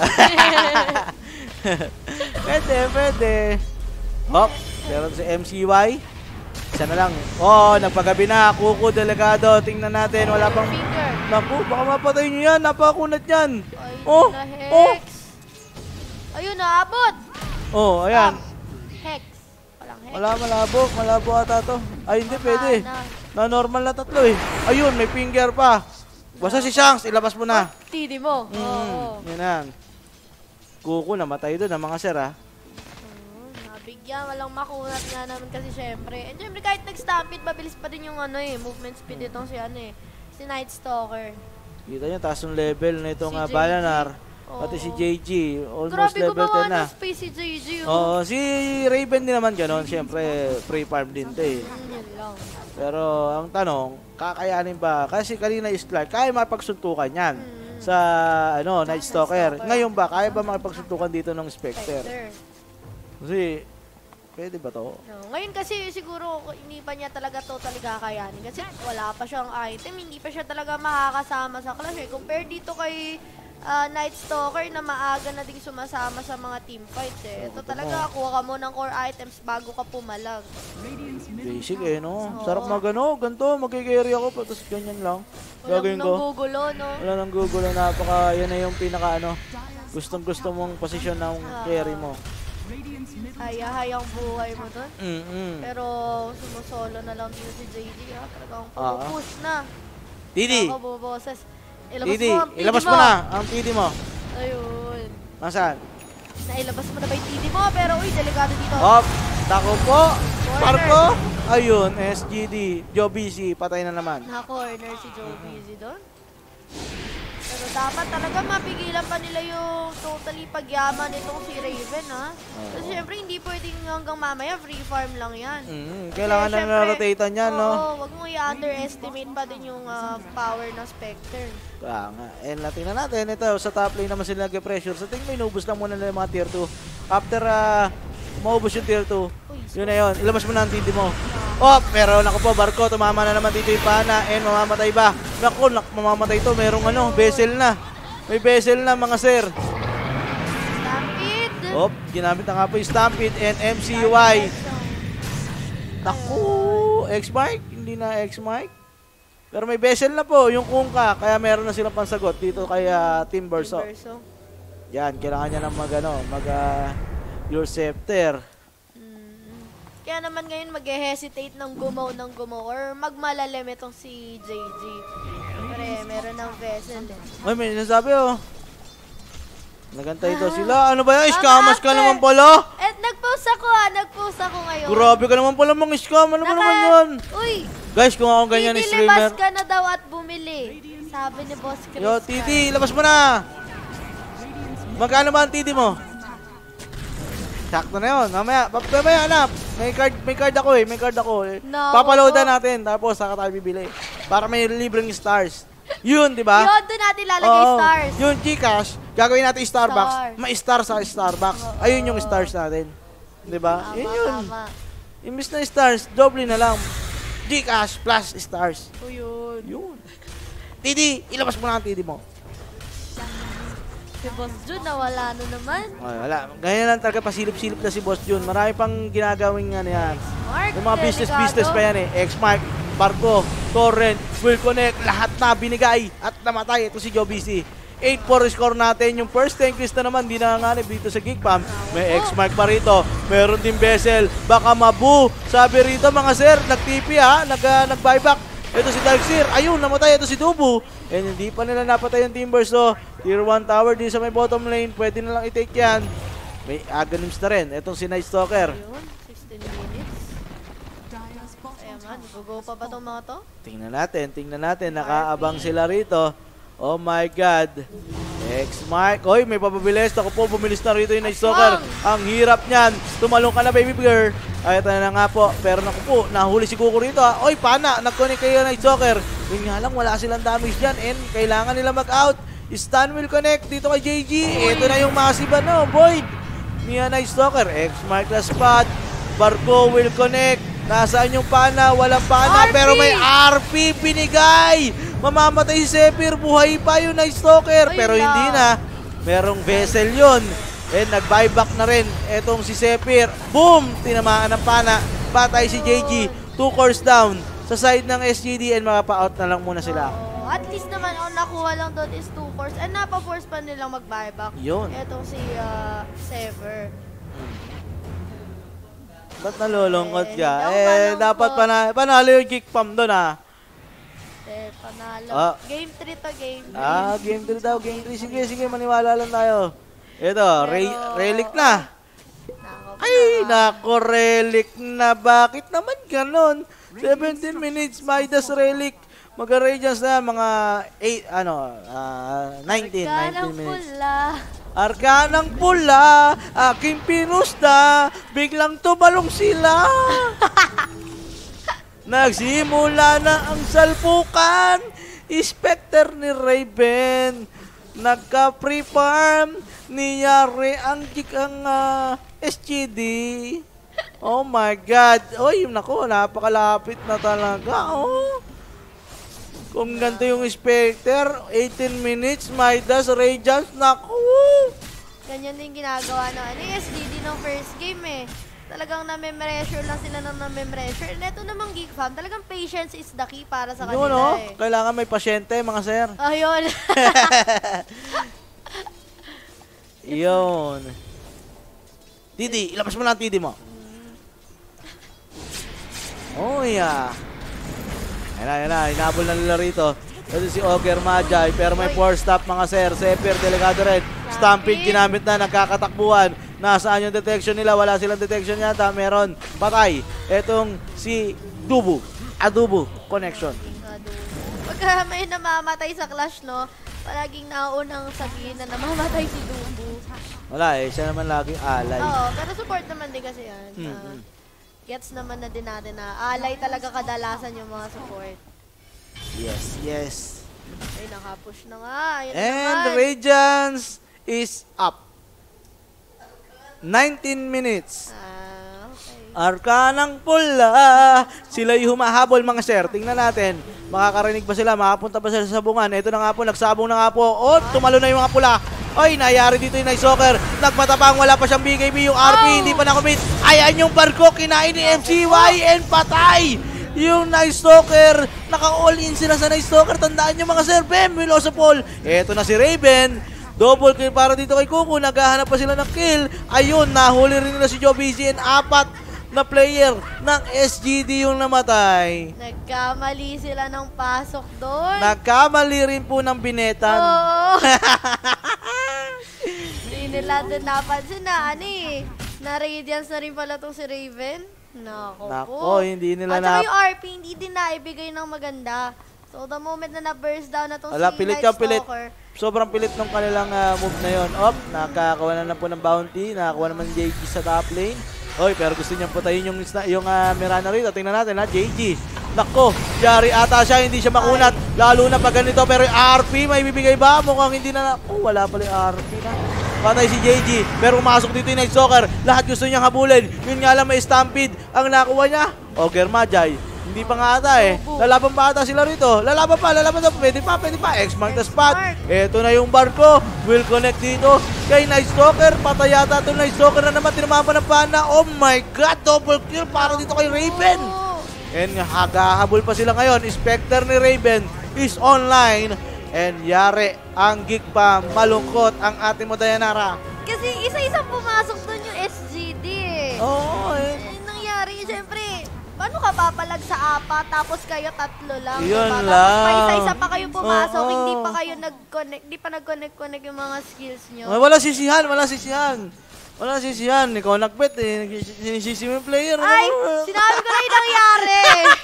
S4: Pwede, pwede. Hop, meron si M C Y. Isa na lang. Oh, nagpagabi na. Kuko, delegado. Tingnan natin. Wala pang...
S5: Finger.
S4: Naku, baka mapatay nyo yan. Napakunat yan.
S5: Ay,
S4: Oh,
S5: na Hex.
S4: oh.
S5: Ayun, naabot.
S4: Oh, ayan.
S5: Hex. Walang Hex.
S4: Wala, malabo. Malabo ata to. Ay, hindi pwede.
S5: Ana.
S4: Na normal na tatlo eh. Ayun, may finger pa. Basta si Shanks, ilabas mo na.
S5: T D mo. Oo.
S4: Mm, yan yan. Kuko, namatay doon ang mga sir ha.
S5: Oo, nabigyan. Walang makunat nga naman kasi syempre. And syempre kahit nag-stampede, mabilis pa din yung ano eh. Movement speed itong si ano eh. Si Night Stalker.
S4: Kita nyo, taas ng level na itong
S5: Si
S4: uh,
S5: J G.
S4: Balanar.
S5: Oo.
S4: Pati si J G, almost
S5: Grabe
S4: level
S5: gumawa
S4: ten na.
S5: ng space si J G. Oh.
S4: Oo, si Raven din naman gano'n. Siyempre, free farm din to eh.
S5: Mm, yun lang.
S4: Pero ang tanong, kakayanin ba? Kasi kanina is Clark, kaya makipagsuntukan yan
S5: Mm.
S4: sa ano, Night Stalker. Ngayon ba, kaya ba makipagsuntukan dito ng Spectre?
S5: Spectre.
S4: Kasi pwede ba to?
S5: No, ngayon kasi siguro hindi pa niya talaga totally kakayanin kasi wala pa siyang item, hindi pa siya talaga makakasama sa clash eh. Compare dito kay uh, Night Stalker na maaga na ding sumasama sa mga team fights eh. Ito talaga, kuha ka mo ng core items bago ka pumalag.
S4: Basic eh, no? Sarap mag ano, ganito, magkikerry ako, tapos ganyan lang. Gagawin ko.
S5: Walang gugulo, no?
S4: Wala nang gugulo, napaka, yan na yung pinaka ano, gustong gusto mong posisyon ng carry mo.
S5: Haya-hayang buhay mo dun.
S4: Mm -mm.
S5: Pero sumusolo na lang dito si J J ha. Talagang
S4: Ah.
S5: pupush na.
S4: Didi!
S5: Ako buboses. Ilabas
S4: Didi,
S5: mo ang T D
S4: ilabas
S5: mo.
S4: mo na ang T D mo.
S5: Ayun.
S4: Nasaan?
S5: Nailabas mo na ba yung T D mo? Pero uy, delikado dito.
S4: Hop! Tako po!
S5: Corner.
S4: Marco! Ayun, S G D. Joe B C, patay na naman.
S5: Na-corner si Joe Busy doon. Pero dapat talaga mapigilan pa nila yung totally pagyaman nitong si Raven, ha? Kasi syempre hindi pwedeng hanggang mamaya free farm lang yan.
S4: Mm, kailangan
S5: Kaya
S4: na
S5: syempre,
S4: rotatean yan, no?
S5: Oo, wag mo i-underestimate pa din yung ah, power ng Spectre.
S4: Kaya nga. And uh, tingnan natin, ito, sa top lane naman sila nag-pressure. Sa tingin mo, inubos lang muna nila yung mga tier two. After uh, maubos yung tier two,
S5: Uy,
S4: yun na yun. Ilabas mo na ang T D mo. Oh, pero naku po, Barko, tumama na naman dito yung pana. And mamamatay ba? Naku, nak mamamatay to. Merong ano, vessel na. May vessel na, mga sir.
S5: Stampede!
S4: Oh, ginamit na nga po yung Stampede and M C Y. Naku, X-Mike? Hindi na X-Mike. Pero may vessel na po, yung Kungka. Kaya meron na silang pansagot dito kay uh, Team Verso.
S5: Verso.
S4: Yan, kailangan niya ng mag, ano, mag, uh, your scepter.
S5: Kaya naman ngayon mag-hesitate ng gumaw ng gumaw or magmalalim itong si J J. Pre, meron ng vessel eh.
S4: Ay, may sinasabi oh. Nagantay daw sila. Ano ba yan? Iskamas ka naman pala.
S5: Eh, nag-post ako ah. Nag-post ako ngayon.
S4: Grabe ka naman pala mga scam. Ano ba naman yan?
S5: Uy!
S4: Guys, kung ako ganyan ni streamer.
S5: Titi, ka na daw at bumili. Sabi ni Boss Chris.
S4: Yo, Titi, labas mo na. Magkano ba ang Titi mo? Sakto na yun. Mamaya, mamaya anak. May card, may card ako eh. May card ako eh.
S5: No,
S4: Papaloadan
S5: no.
S4: natin. Tapos, saka tayo bibili. Para may libreng stars. Yun, di ba?
S5: Yun, doon natin lalagay
S4: Oo.
S5: stars.
S4: Yung Gcash, gagawin natin Starbucks.
S5: Star.
S4: Ma-star sa Starbucks.
S5: Oo.
S4: Ayun yung stars natin. Di ba?
S5: Tama,
S4: Yun yun.
S5: tama.
S4: Imbis na stars, doble na lang. Gcash plus stars.
S5: O yun.
S4: Yun. Tidi, ilabas mo na ang Tidi mo.
S5: Si Boss Jun, nawala na naman.
S4: Ay, wala. Ganyan lang talaga, pasilip-silip na si Boss Jun. Marami pang ginagawing ano yan.
S5: Mark,
S4: Yung mga business-business pa yan eh. X-Mark, Barco, Torrent, Will Connect, lahat na binigay at namatay. Ito si Joe B C. eight four score natin. Yung first tanklist na naman, di nanganganib dito sa Geekfam. May X-Mark pa rito. Meron din Vessel. Baka mabu. Sabi rito mga sir, nag-T P ha, nag, uh, nag-buyback. Ito si Darkseer. Ayun, namatay. Ito si Dubu. And hindi pa nila napatay yung Timbers. So, tier one tower din sa may bottom lane. Pwede na lang i-take yan. May Aghanims na rin. Itong si Night Stalker.
S5: Ayun, sixteen minutes. Ayan man, go pa ba itong mga to?
S4: Tingnan natin, tingnan natin. Nakaabang sila rito. Oh my God. X-Mark. Oy, may papabilis. Ako po, bumilis na rito yung Night Stalker. Ang hirap niyan. Tumalong ka na, baby girl. Ay, ito na nga po. Pero naku po, nahuli si Kuko rito. Ha. Oy, pana. Nag-connect kayo Night Stalker. Yun nga lang, wala silang damage dyan. And kailangan nila mag-out. Stun will connect dito kay J G. Ito na yung massive ano, Void. Mia Night Stalker. X-Mark na spot. Barco will connect. Nasaan yung pana? Walang pana.
S5: R P!
S4: Pero may R P binigay. Mamamatay si Zephyr. Buhay pa yung Night Stalker.
S5: Ay,
S4: Pero
S5: na.
S4: hindi na. Merong vessel yun. And nag-buyback na rin. Etong si Zephyr. Boom! Tinamaan ng pana. Patay si J G. Two cores down. Sa side ng S G D and makapa-out na lang muna sila.
S5: Oo, at least naman, ang nakuha lang doon is two cores. And napa-force pa nilang mag-buyback.
S4: Yun.
S5: Etong si uh, Sever.
S4: Ba't nalulungkot ka?
S5: Eh,
S4: Eh,
S5: malungkot.
S4: dapat pana panalo yung Geekfam doon ah.
S5: Eh, panalo.
S4: Ah.
S5: Game three to game three.
S4: Ah, game three daw, game three. Sige, sige, maniwala lang tayo. Ito, re
S5: Pero-
S4: relic na.
S5: Nako,
S4: Ay, nako, relic na. Bakit naman ganon? seventeen minutes, Midas relic. Mag-radiance na mga eight, ano, ah, nineteen,
S5: Kanang
S4: nineteen minutes.
S5: pula.
S4: Arkanang pula, aking pinusta, biglang tumalong sila. Nagsimula na ang salpukan, Spectre ni Raven. Nagka-free farm, niyari ang jig ang ah, S G D. Oh my God. Oy, nako, napakalapit na talaga. Oh. Kung ganito yung Spectre, eighteen minutes, Midas, Radiance, nako.
S5: Ganyan din ginagawa ng ano, S G D ng first game eh. Talagang name-pressure lang sila ng name-pressure. And ito namang Geek Fam, talagang patience is the key para sa kanila
S4: Yun, oh.
S5: eh.
S4: Kailangan may pasyente, mga sir.
S5: Ayun.
S4: Yun. Tidi, ilabas mo lang ang tidi mo. Oh, yeah. Ayan na, ayan na. Hinabol na nila rito. Ito si Ogre Magi, pero may four stop mga sir. Zephyr, delikado rin. Stampede ginamit na, nagkakatakbuhan. Nasaan yung detection nila? Wala silang detection yata. Meron. Patay. Etong si Dubu. Adubu connection.
S5: Pagka may namamatay sa Clash, no? Palaging naunang sabihin na namamatay si Dubu.
S4: Wala eh. Siya naman laging alay.
S5: Oo, pero support naman din kasi yan.
S4: Mm
S5: Uh, gets naman na din natin na alay talaga kadalasan yung mga support.
S4: Yes, yes.
S5: Ay, nakapush na nga. Ayun
S4: And
S5: naman.
S4: Radiance is up. nineteen minutes.
S5: Ah, okay.
S4: Arkanang pula. Sila yung humahabol mga sir. Tingnan natin. Makakarinig ba sila? Makapunta ba sila sa sabungan? Ito na nga po. Nagsabong na nga po. Oh, tumalo na yung mga pula. Oy, nayari dito yung Night Stalker. Nagmatapang. Wala pa siyang B K B. Yung R P
S5: Oh!
S4: hindi pa nakomit. Ayan yung barko. Kinain ni M C Y and patay. Yung Night Stalker. Naka-all in sila sa Night Stalker. Tandaan nyo mga sir. Bem, Milos of Paul. Ito na si Raven. Double kill para dito kay Kuku. Naghahanap pa sila ng kill. Ayun, nahuli rin nila si Joe Busy and apat na player ng S G D yung namatay.
S5: Nagkamali sila ng pasok doon.
S4: Nagkamali rin po ng binetan.
S5: Oo. Hindi nila din napansin na ano eh. Na Radiance na rin pala itong si Raven. Nako po.
S4: Nako, hindi nila
S5: At saka
S4: na...
S5: yung R P, hindi din naibigay ng maganda. So, the moment na na-burst down na itong
S4: Wala,
S5: si
S4: pilit
S5: Night
S4: kang pilit.
S5: Stalker,
S4: Sobrang pilit ng kanilang uh, move na yon. Op, nakakakuha na, na po ng bounty. Nakakuha naman J G sa top lane. Oy, pero gusto niyang putayin yung, yung uh, Mirana rito. Tingnan natin ha, J G. Nako, Jari ata siya, hindi siya makunat. Lalo na pag ganito, pero yung R P, may bibigay ba? Mukhang hindi na na... Oh, wala pala yung R P na. Patay si J G, pero umasok dito yung Night Stalker. Lahat gusto niyang habulin. Yun nga lang, may stampede. Ang nakuha niya, Ogre Magi. Hindi pa nga ata eh. Lalaban pa ata sila rito. Lalaban pa, lalaban pa. Pwede pa, pwede pa. X-Mark the spot. Ito na yung barko. Will connect dito kay Night Stalker. Patay yata ito Night Stalker na naman. Tinamapan ng pana. Oh my God, double kill para dito kay Raven. And hagahabol pa sila ngayon. Spectre ni Raven is online. And yari ang Geek Fam. Malungkot ang ating mo Dayanara.
S5: kasi isa-isang pumasok doon yung S G D eh.
S4: Oo, oh, eh.
S5: Eh, nangyari, siyempre, paano ka papalag sa apat tapos kayo tatlo lang?
S4: Yun
S5: diba?
S4: lang.
S5: Tapos pa isa-isa pa kayo pumasok,
S4: Oo.
S5: hindi pa kayo nag-connect, hindi pa nag-connect-connect yung mga skills nyo.
S4: Ay, wala sisihan, wala sisihan. Wala sisihan. Ikaw nagbet eh. Sinisisi mo yung player.
S5: Ay, sinabi ko na yung nangyari.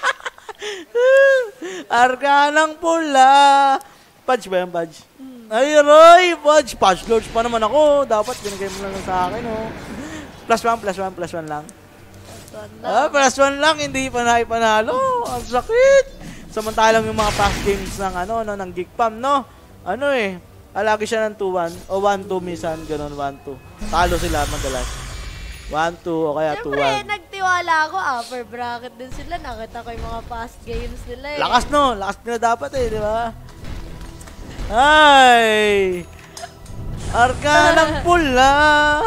S4: Arkanang pula. Pudge ba yung Pudge? Ay, Roy! Pudge! Pudge Lords pa naman ako. Dapat binigay mo lang sa akin, oh. Plus one, plus one, plus one lang. Ah, plus one lang. Hindi pa na ipanalo. Ang sakit. Samantalang yung mga past games ng, ano, no, ng Geek Fam, no? Ano eh. Alagi siya ng two one. O one two minsan. Ganun, one two. Talo sila madalas. one two o kaya two one.
S5: Siyempre, nagtiwala ako. Upper bracket din sila. Nakita ko yung mga past games nila eh.
S4: Lakas no, lakas nila dapat eh, di ba? Ay! Arkanang pula!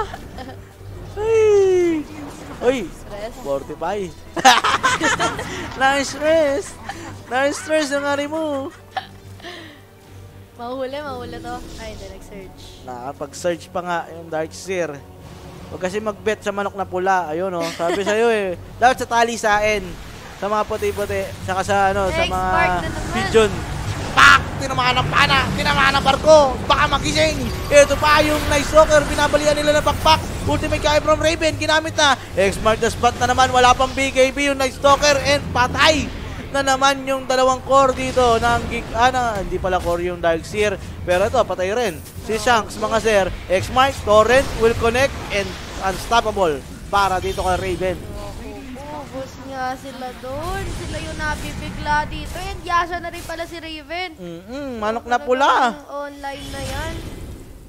S4: Ay! Uy! forty-five. Nice stress! Nice stress yung ari mo.
S5: Mahuli, mahuli to. Ay, hindi, nag-search.
S4: Nakapag-search pa nga yung Darkseer. Huwag kasi mag-bet sa manok na pula. Ayun oh, sabi sa'yo eh. Dapat sa talisain. Sa mga puti-puti. Saka sa ano, sa mga
S5: Expert na naman.
S4: pigeon. Pak! Tinamaan ng pana! Tinamaan ng barko! Baka magising! Ito pa yung Night Stalker. Binabalian nila ng bakpak. Ultimate kaya from Raven. Ginamit na. X-Mark the spot na naman. Wala pang B K B yung Night Stalker. And patay na naman yung dalawang core dito ng Geek, ah, na, hindi pala core yung Darkseer, pero ito, patay rin. Si Shanks, mga sir, X-Mark, Torrent, will connect, and unstoppable para dito kay Raven.
S5: Ubus nga sila doon. Sila yung nabibigla dito. And Yasha na rin pala si Raven.
S4: Mm-mm, manok na pula.
S5: Talagang online na yan.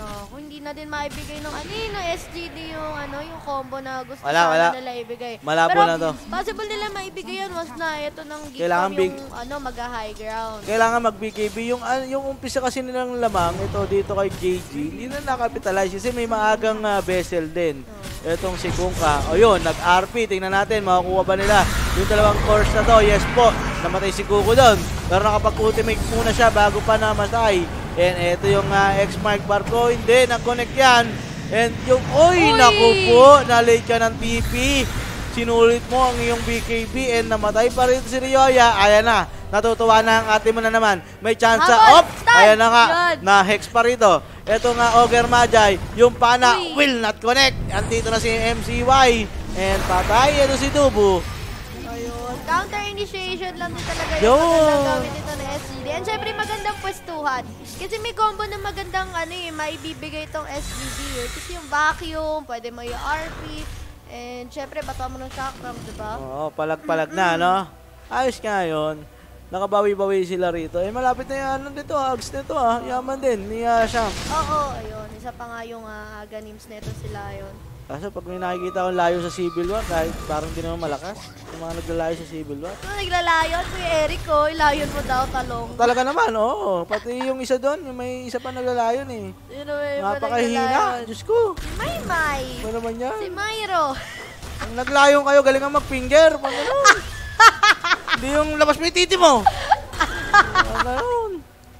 S5: Oh, kung hindi na din maibigay ng ano yung S G D yung ano yung combo na gusto
S4: Wala,
S5: sana
S4: wala.
S5: nila ibigay.
S4: Malabo
S5: Pero
S4: na to.
S5: possible nila maibigay yun once na ito ng
S4: Kailangan
S5: Geekcom
S4: big-
S5: yung ano mag-high ground.
S4: Kailangan mag-B K B. Yung, ah, yung umpisa kasi nilang lamang, ito dito kay J G, hindi na nakapitalize kasi may maagang uh, vessel din. Itong si Kunkka. O yun, nag-R P. Tingnan natin, makakuha ba nila yung dalawang course na to? Yes po, namatay si Kuko doon. Pero nakapag-ultimate muna siya bago pa namatay. And ito yung uh, X-Mark Barco. Hindi, nag-connect yan. And yung, oy,
S5: Uy!
S4: naku po, na-late ka ng T P. Sinulit mo ang iyong B K B and namatay pa rin si Ryoya. Ayan na, natutuwa na ang ate mo na naman. May chance.
S5: Habol!
S4: Op!
S5: Stun!
S4: Ayan na nga,
S5: Yan.
S4: na-hex pa rito. Ito nga, Ogre Magi, yung pana
S5: Uy.
S4: will not connect. Andito na si M C Y. And patay, ito si Dubu.
S5: Ayun. Counter initiation lang din talaga
S4: Yo!
S5: yung magandang gamit ito ng S G D. And syempre magandang pwestuhan. Kasi may combo na magandang ano eh, maibibigay itong S G D eh. Kasi yung vacuum, pwede mo yung R P. And syempre, bato mo ng chakram, diba?
S4: Oo, palag-palag na, no? Ayos nga yun. Nakabawi-bawi sila rito. Eh, malapit na yung ano dito, Ags nito ah. Yaman din, ni uh, Sham.
S5: Oo, ayun. Isa pa nga yung uh, ganims neto sila yun.
S4: Kaso pag may nakikita akong layo sa Civil War, kahit parang di naman malakas, yung mga naglalayo sa Civil War.
S5: Kung naglalayon, Kuya Eric ko, ilayon mo daw talong.
S4: Talaga naman, oo. Pati yung isa doon, yung may isa pa naglalayon eh.
S5: Yun know, may iba
S4: Napakahina.
S5: naglalayon.
S4: Diyos ko.
S5: Si Maymay.
S4: Ano naman yan?
S5: Si Myro.
S4: Ang naglayong kayo, galing ang mag-finger. Pag gano'n. Hindi yung labas mo yung titi mo. Pag gano'n.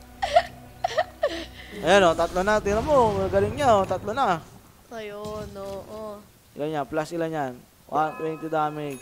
S4: Ayan o, tatlo na. Tira mo, galing niya o, tatlo na.
S5: Ayun, oo.
S4: Ilan yan? Plus ilan yan? one twenty damage.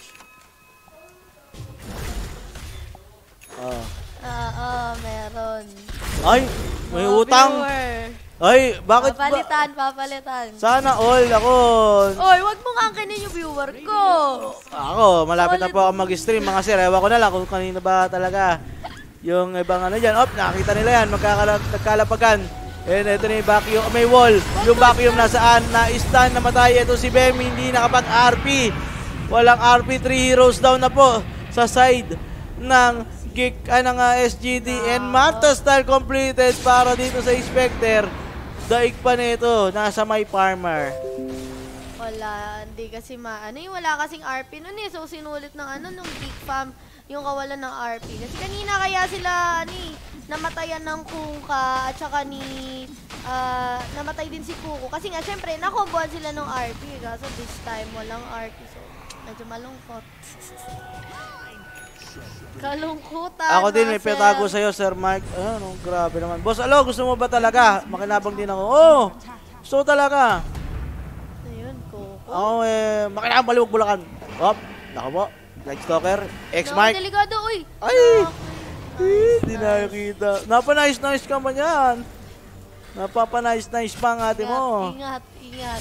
S4: Oh.
S5: Ah, ah, meron.
S4: Ay, may
S5: Oh,
S4: utang.
S5: viewer.
S4: Ay, bakit ba?
S5: Papalitan, papalitan.
S4: Sana all ako.
S5: Oy, wag mo nga angkinin yung viewer ko.
S4: Ako, malapit na po ako mag-stream. Mga sir, ewan ko na lang kung kanina ba talaga yung ibang ano dyan. Op, nakita nila yan. Magkakalapagan. And ito na yung vacuum. May wall. Yung vacuum nasaan? Na-stun, namatay. Ito si Bem, hindi nakapag-R P. Walang R P. Three heroes down na po sa side ng Geek, ay ng uh, S G D. And Manta style completed para dito sa Spectre. Daig pa nito. Nasa may farmer.
S5: Wala, hindi kasi ma... Ano yung wala kasing R P nun eh. So, sinulit ng ano, nung Geek Fam, yung kawalan ng R P. Kasi kanina kaya sila, ano eh, namatayan ng Kunkka at saka ni... Uh, namatay din si Kuko. Kasi nga, syempre, nakombohan sila ng R P. Kaso this time, walang R P. So, medyo malungkot. Kalungkutan.
S4: Ako din, may
S5: Marcel.
S4: petago sa'yo, Sir Mike. Ano, grabe naman. Boss, alo, gusto mo ba talaga? Makinabang din ako. Oo, oh, gusto ko talaga.
S5: Ayun, Kuko.
S4: Ako eh, makinabang baliwag bulakan. Hop, nako po. Like Stalker, X-Mike.
S5: No, delikado, uy.
S4: Ay!
S5: Okay.
S4: Hindi nakikita. Napa-nice-nice ka man yan. Napapa-nice-nice pa ang ate mo.
S5: Ingat, ingat.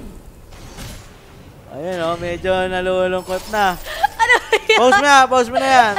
S4: Ayun oh, medyo nalulungkot na.
S5: Ano ba yan?
S4: Pause mo na, pause mo na yan.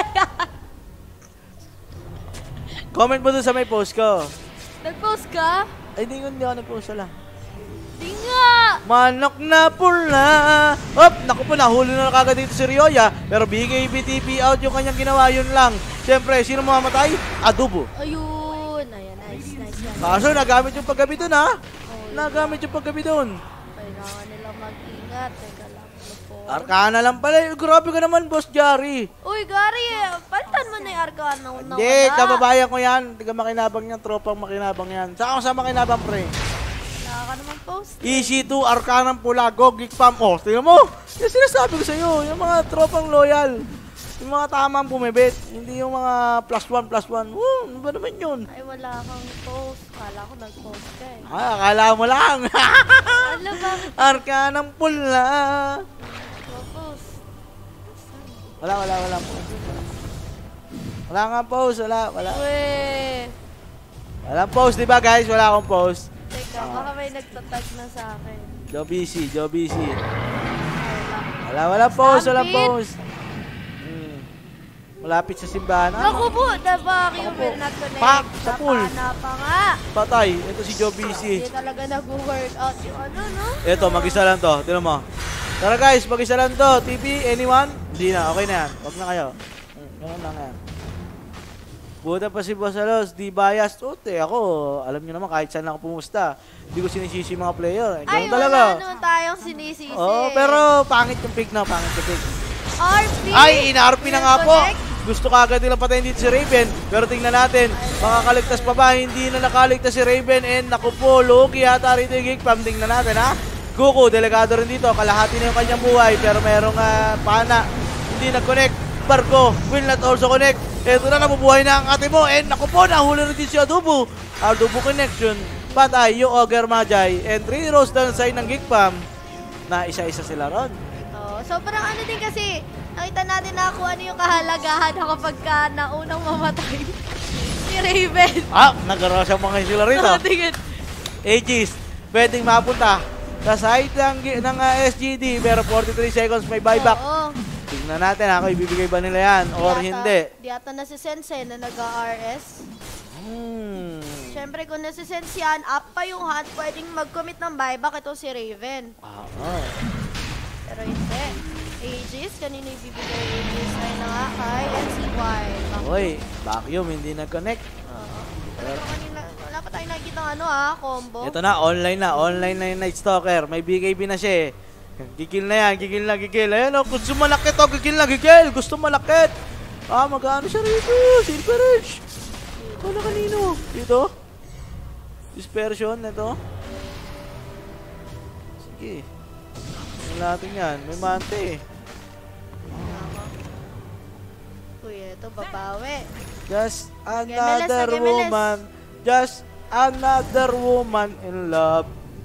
S4: Comment mo dun sa may post ko.
S5: Nag-post ka?
S4: Ay, hindi ko, hindi ako nag-post wala.
S5: Di nga!
S4: Manok na pula. Hop, naku po, nahuli na kagad dito si Ryoya. Pero bigay B T P out yung kanyang ginawa, yun lang. Siyempre, sino mamamatay? Adobo.
S5: Ayun. Ayan, nice, nice, nice.
S4: Kaso, nagamit yung paggabi dun, ha?
S5: Oh,
S4: Nagamit yung paggabi dun.
S5: kailangan nila mag-ingat. Teka lang. Ano po?
S4: Arkana lang pala. Eh, grabe ka naman, Boss Jari.
S5: Uy, Gary, eh, palitan mo na yung Arcana. na
S4: Hindi,
S5: wala.
S4: kababayan ko yan. Tiga makinabang yan, tropang makinabang yan. Saan ako sa makinabang, pre?
S5: Wala ka naman post.
S4: Easy to, Arcanang pula, go, geek fam. Oh, tingnan mo. Yung sinasabi ko sa'yo, yung mga tropang loyal. Yung mga tamang bumibit. Hindi yung mga plus one, plus one. Woo, ano ba naman yun?
S5: Ay, wala kang post. Kala ko nag-post ka eh.
S4: Ah, akala mo lang.
S5: Ano ba?
S4: Arcanang pula.
S5: Post.
S4: Wala, wala, wala post. Wala nga post, wala, wala.
S5: Uy.
S4: Walang post, di ba guys? Wala akong post.
S5: Teka, baka may nagtatag na sa akin.
S4: Joe busy, Joe busy.
S5: Ay, wala.
S4: Wala, wala post, wala
S5: Stampede.
S4: post. Hmm. Malapit sa simbahan. Ah,
S5: Naku po, the vacuum
S4: Naku po.
S5: will not connect.
S4: Pak, sa pool.
S5: Napana pa nga.
S4: patay. Ito si Joe busy.
S5: Hindi talaga nag-work out yung ano, no?
S4: Ito, mag-isa lang to. Tignan mo. Tara guys, mag-isa lang to. T V, anyone? Hindi na, okay na yan. Wag na kayo. Hmm, ganun lang yan. Buta pa si Boss Alos, di biased. Ote, ako, alam niyo naman, kahit saan ako pumusta, hindi ko sinisisi mga player.
S5: Ay,
S4: Ganun
S5: wala
S4: talaga.
S5: naman tayong sinisisi.
S4: Oo, pero pangit yung pick na, pangit yung pick.
S5: R P!
S4: Ay, ina-R P na nga po.
S5: Connect.
S4: Gusto kagad nilang patayin dito si Raven. Pero tingnan natin, makakaligtas pa ba? Hindi na nakaligtas si Raven. And naku po, Loki yata rito yung Geek Fam. Tingnan natin ha. Goku, delegado rin dito. Kalahati na yung kanyang buhay. Pero merong uh, pana. Hindi nag-connect. Barko will not also connect. Ito na, nabubuhay na ang ate mo. And naku po, nahuli rin din si Adobo. Adobo connection. Patay yung Ogre Magi. And three rows down side ng Geek Fam. Na isa-isa sila ron.
S5: Oh, sobrang ano din kasi, nakita natin na kung ano yung kahalagahan na kapag ka naunang mamatay si Raven.
S4: Ah, nag-rush ang mga sila rito.
S5: Oh, tingin.
S4: Aegis, pwedeng mapunta sa side ng, ng uh, S G D pero forty-three seconds may buyback.
S5: Oo.
S4: Tingnan natin ako, ibibigay ba nila yan or
S5: Di ata-
S4: hindi.
S5: Di ata na si Sensei na nag-R S.
S4: Hmm.
S5: Siyempre kung nasi-sense yan, up pa yung hat, pwedeng mag-commit ng buyback ito si Raven.
S4: Ah, ah.
S5: Pero hindi. Aegis, kanino ibibigay Aegis? Ay na nga kay N C Y.
S4: Oy, vacuum, hindi nag-connect.
S5: Oo. Pero kanina, wala pa tayong nakikita ano ah, combo.
S4: Ito na, online na, online na yung Night Stalker. May B K B na siya eh. Gigil na yan, gigil na, gigil. Ayan o, gusto malakit o, gigil na, gigil. Gusto malakit. Ah, mag-ano siya rito? Silver Edge. Ano kanino? Dito? Dispersion, ito. Sige. Tingnan natin yan. May mante eh.
S5: Kuya, ito babawi.
S4: Just
S5: Gemeles
S4: another
S5: na gemeles.
S4: woman. Just another woman in love.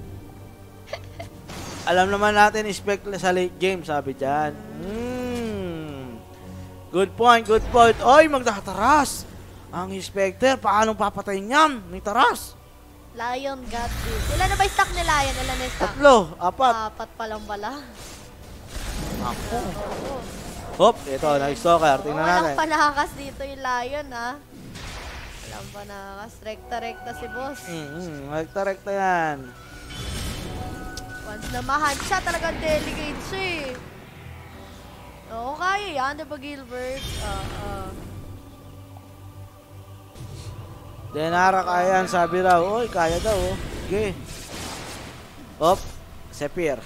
S4: Alam naman natin, expect sa late game, sabi dyan. Hmm. Good point, good point. Oy, magtataras. Ang inspector, paano papatayin yan? May taras.
S5: Lion got this. Ilan na ba yung stock ni Lion? Ilan na yung stock?
S4: Tatlo, apat.
S5: Apat pa lang pala.
S4: Ako.
S5: Oo.
S4: Hop, ito, nag-stalker.
S5: Oh,
S4: Tingnan
S5: walang
S4: natin.
S5: panakas dito yung Lion, ha? Walang panakas. Rekta-rekta si boss.
S4: Mm-hmm. Rekta-rekta yan.
S5: Once na mahan siya, talagang delegate siya eh. Oo, kaya yan. Diba, Gilbert? Ah, ah.
S4: Denara kaya yan, sabi raw. Oy, kaya daw, oh. Sige. Hop, Sepir.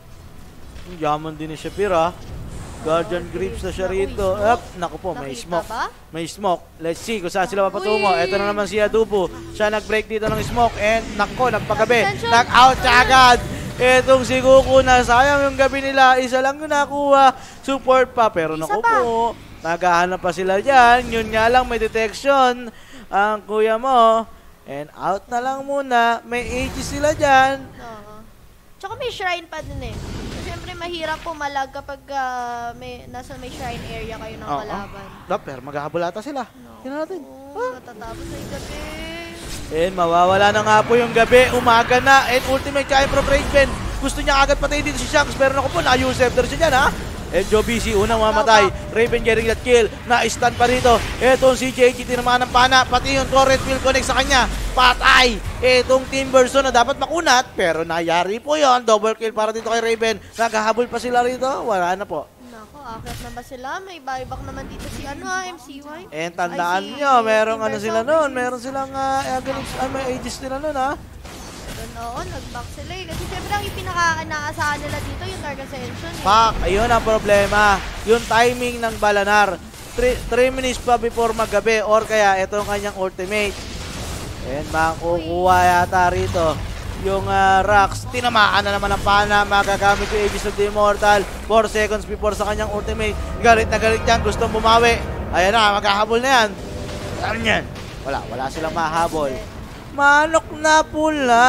S4: Yaman din ni Sepir, ah. Guardian Grips na siya rito. Up, naku po, may
S5: Nakita
S4: smoke.
S5: ba?
S4: May smoke. Let's see kung saan sila papatungo. Ito na naman si Adobo. Siya nag-break dito ng smoke and nako, nagpagabi. Knock-out siya agad. Itong si Goku na sayang yung gabi nila. Isa lang yung nakuha. Support pa. Pero
S5: Isa
S4: naku
S5: pa.
S4: po, naghahanap pa sila dyan. Yun nga lang, may detection ang kuya mo. And out na lang muna. May ages sila dyan.
S5: Oo. Tsaka may shrine pa din eh. Siyempre mahirap pumalag kapag ah, may, nasa may shrine area kayo ng
S4: Oo.
S5: kalaban.
S4: Ah, pero maghahabol ata sila. Tingnan natin.
S5: Oo, matatapos na yung gabi.
S4: And mawawala na nga po yung gabi, umaga na, and ultimate kaya from Raven. Gusto niya agad patayin dito si Shanks, pero naku po, na-usurper siya dyan ha. And Joe B C, unang mamatay. Raven getting that kill, na-stun pa rito. Etong si J G, tinamaan ng pana, pati yung turret will connect sa kanya. Patay! Etong Timberson na dapat makunat, pero nayari po yon. Double kill para dito kay Raven. Naghahabol pa sila rito, wala na po.
S5: Nako, akit na ba sila? May buyback naman dito si ano ah, M C Y.
S4: And tandaan
S5: Ay, si
S4: nyo, merong ano
S5: Timberson.
S4: sila nun, meron silang uh, ay, may ages nila nun ha.
S5: Oo, nag-back sila eh. Kasi syempre ang ipinaka-inaasahan nila dito yung Dark Ascension eh.
S4: Pak, ayun ang problema. Yung timing ng Balanar. three minutes pa before maggabi or kaya ito ang kanyang ultimate. And makukuha yata rito yung uh, Rax. Tinamaan na naman ang pana. Magagamit yung Aegis of the Immortal. four seconds before sa kanyang ultimate. Galit na galit yan. Gustong bumawi. Ayan na, maghahabol na yan. Ano yan? Wala, wala silang mahabol. Manok na pula,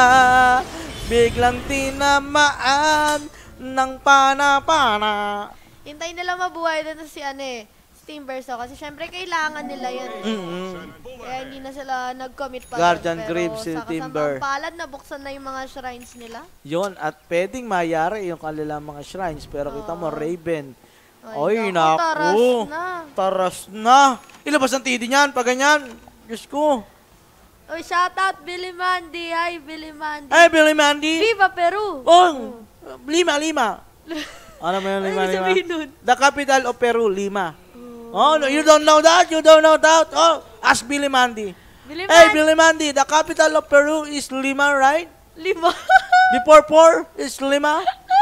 S4: biglang tinamaan ng pana-pana.
S5: Hintayin nila mabuhay din si ano eh, si Timberso. Kasi syempre kailangan nila yan. eh.
S4: Mm-hmm.
S5: Kaya hindi na sila nag-commit pa.
S4: Guardian
S5: doon. Pero
S4: Grip si
S5: sa
S4: Timber.
S5: kasamang palad, nabuksan na yung mga shrines nila.
S4: Yun, at pwedeng mayari yung kanilang mga shrines. Pero kita mo, Raven.
S5: Ay,
S4: Oy,
S5: naku,
S4: naku.
S5: taras na.
S4: Taras na. Ilabas ang tidi niyan, pag ganyan. Diyos ko.
S5: Uy, shoutout Billy Mandy. Hi, Billy Mandy.
S4: Ay, Billy Mandy.
S5: Viva Peru!
S4: Oh, lima, lima. Ano mo yun,
S5: Ano
S4: lima,
S5: ibig
S4: lima?
S5: sabihin nun?
S4: The capital of Peru, lima.
S5: Oh,
S4: Oh, no, you don't know that? You don't know that? Oh, ask Billy Mandy.
S5: Billy
S4: Hey,
S5: Man,
S4: Billy Mandy, the capital of Peru is Lima, right?
S5: lima.
S4: Before four is Lima?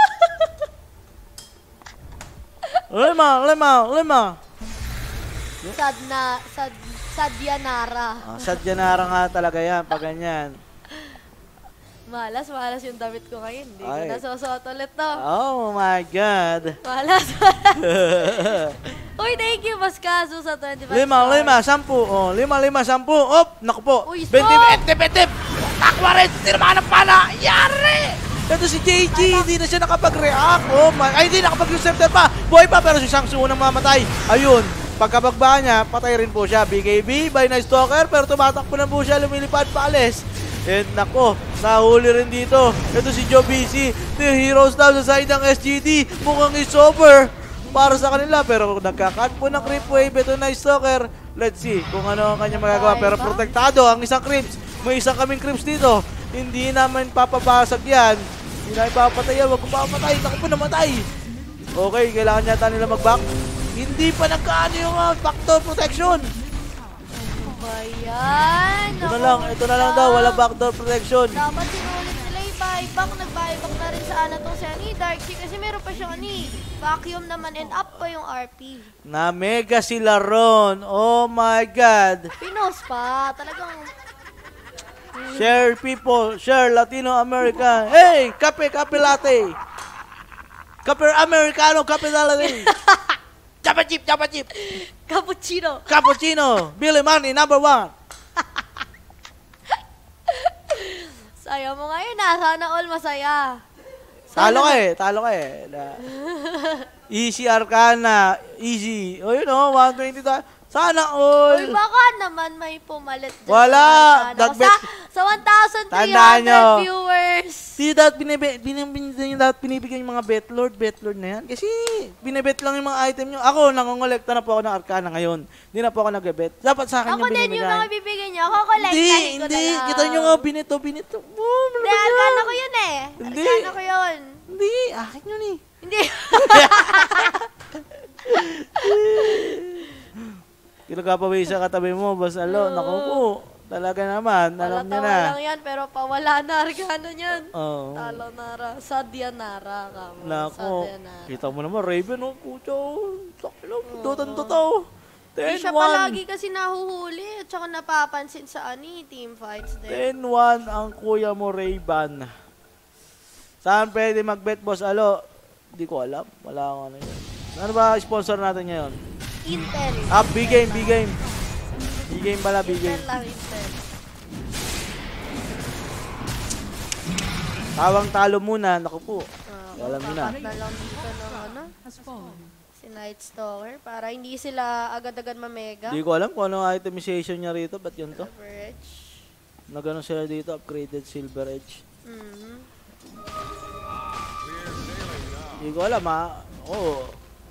S4: Lima, Lima, Lima.
S5: sad na, sad, Sadyanara.
S4: Oh, sadyanara nga talaga yan, pag ganyan.
S5: Malas, malas yung damit ko ngayon. Hindi ko
S4: Ay.
S5: nasusuot ulit to.
S4: Oh my God.
S5: Malas, malas. Uy, thank you, Baskaso, sa twenty-five
S4: Lima,
S5: stars.
S4: lima, sampu. Oh, lima, lima, sampu. Op, naku po.
S5: Uy, stop!
S4: Bentip, etip, etip. Takwa rin, tinamaan ng pala. Yari! Ito si J G, hindi na siya nakapag-react. Oh my, ay, hindi nakapag-receptor pa. Boy pa, pero si Shangsu unang mamatay. Ayun. Pagkabagba niya, patay rin po siya. B K B by Night Stalker, pero tumatakbo na po siya, lumilipad pa alis. And nako, nahuli rin dito. Ito si Joe B C. The heroes now sa side ng S G D. Mukhang is over para sa kanila. Pero nagkakat po ng creep wave. Ito Night Stalker. Let's see kung ano ang kanya magagawa. Pero protektado ang isang creeps. May isang kaming creeps dito. Hindi naman papabasag yan. Hindi namin papatay yan. Huwag kong papatay. Naku po, namatay. Okay, kailangan yata nila mag-back. Hindi pa nagkaano yung uh, backdoor protection.
S5: Ano ba yan?
S4: Ito na lang, ito na lang daw, wala backdoor protection.
S5: Dapat sinulit sila yung buyback. Nag-buyback na rin sana itong si Ani Darkseid kasi meron pa siyang Ani. Vacuum naman and up pa yung R P.
S4: Na mega sila ron. Oh my God.
S5: Pinos pa. Talagang...
S4: Share people, share Latino America. Hey, kape, kape latte. Kape Americano, kape latte. Chapa chip, chapa chip.
S5: Cappuccino.
S4: Cappuccino. Billy Mandy, number one.
S5: Saya mo ngayon ah. Sana all masaya.
S4: Talo ka eh, talo ka eh. Na- Easy Arcana, easy. O yun o, one twenty. Sana
S5: Uy,
S4: all.
S5: baka naman may pumalit dyan.
S4: Wala.
S5: Sa,
S4: Dagbet-
S5: sa, sa one thousand three
S4: Tandaan nyo.
S5: hundred viewers.
S4: Hindi dapat binibigyan binibigyan dapat binibigyan yung mga bet lord, bet lord na yan. Kasi binibet lang yung mga item nyo. Ako, nangongolekta na po ako ng Arcana ngayon. Hindi na po ako nag-bet. Dapat sa akin
S5: Ako
S4: yung
S5: din
S4: binibigay.
S5: yung mga bibigyan niyo. Ako kolektahin
S4: Hindi,
S5: ko na
S4: hindi.
S5: lang.
S4: Kita nyo nga, binito, binito. Oh,
S5: Hindi, Arcana ko yun eh.
S4: Hindi.
S5: Arcana ko yun.
S4: Hindi, akin yun eh.
S5: Hindi.
S4: Kinagpapaway sa katabi mo, boss Alo. Naku po. Talaga naman, alam niyo
S5: Palatawa
S4: na.
S5: lang yan, pero pawala na Arcana niyan.
S4: Oo.
S5: Talo nara. Sadyanara ka mo.
S4: Nako,
S5: Sadyanara.
S4: kita mo naman, Raven, oh, pucho. Sakilo, dotan to to.
S5: Hindi
S4: ten
S5: siya
S4: one.
S5: palagi kasi nahuhuli at saka napapansin sa ani team fights din.
S4: ten one ang kuya mo, Ray-Ban. Saan pwede mag-bet, boss Alo? Hindi ko alam. Wala akong ano yun. Ano ba sponsor natin ngayon?
S5: Intel.
S4: Ah, B-Game, B-Game. B-Game pala, B-Game.
S5: Intel lang, Intel.
S4: Tawang talo muna, naku po.
S5: Ah,
S4: Alam niyo na.
S5: papat na lang dito ng ano,
S1: Has fallen.
S5: si Night Stalker para hindi sila agad-agad mamega.
S4: Hindi ko alam kung ano itemization niya rito. Ba't yun to?
S5: Average.
S4: Nagano sila dito, upgraded silver edge.
S5: Mhm.
S4: Hindi ko alam ha. Oo.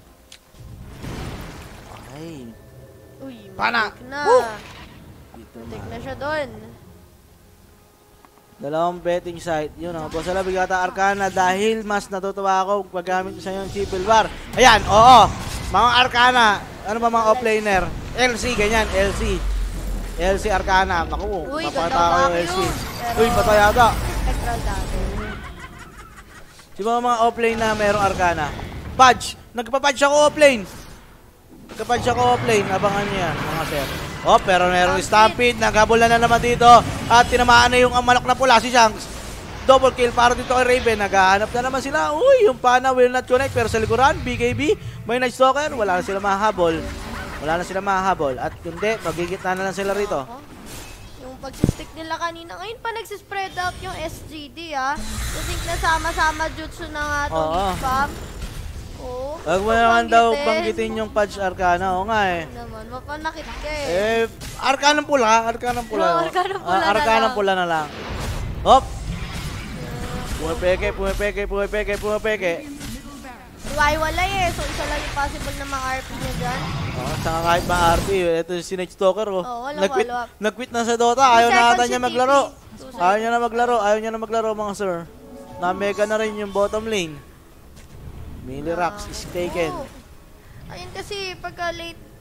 S4: Ay.
S5: Uy,
S4: Pana!
S5: matik na.
S4: Woo! Dito
S5: Matik
S4: na.
S5: na siya doon.
S4: Dalawang betting site. Yun o. Boss Alab, Bigata Arcana dahil mas natutuwa ako pag gamit ko sa yung Civil War. Ayan, oo. Mga Arcana. Ano ba mga offlaner? L C, ganyan. L C. L C Arcana. Naku,
S5: Uy,
S4: mapata
S5: ganda
S4: ko yung L C.
S5: vacuum. Pero-
S4: Uy, patay ata.
S5: Spectral dati.
S4: Di ba mga offlane na mayroong Arcana? Badge! Nagpa-badge ako offlane! Nagpa-badge ako offlane. Abangan niyo yan, mga sir. Oh, pero mayroong Stampede. Naghabol na, na naman dito. At tinamaan na yung manok na pula, si Shanks. Double kill para dito kay Raven. Naghahanap na naman sila. Uy, yung pana will not connect. Pero sa likuran, B K B, may Night Stalker. Wala na sila mahahabol. Wala na sila mahahabol. At kundi, magigitna na lang sila rito.
S5: Ako. Yung pagsistick nila kanina. Ngayon pa nagsispread out yung S G D ah. I think nasama-sama jutsu na nga itong
S4: Oo.
S5: Fam. Oo.
S4: Huwag mo naman daw banggitin yung Patch Arcana. Oo nga eh.
S5: Naman, mapanakit ka eh.
S4: Eh, Arcanang pula, Arcanang pula.
S5: Oo, Arcanang pula na
S4: Ah, Arcanang
S5: lang.
S4: pula na lang. Hop! Pumipeke, pumipeke, pumipeke, pumipeke.
S5: Iwaiwalay eh. So isa lang yung possible na mga R P niya dyan.
S4: Oh, saka kahit ma-R P, ito si Night Stalker oh.
S5: Oo, walang
S4: Nag-quit,
S5: follow-up.
S4: nag-quit na sa Dota, ayaw
S5: Two
S4: na ata
S5: seconds
S4: niya
S5: si
S4: maglaro.
S5: T P. Two seconds.
S4: Ayaw niya na maglaro, ayaw niya na maglaro mga sir. Na-mega na rin yung bottom lane. Milirax is taken.
S5: Oo. Ayun kasi pagka late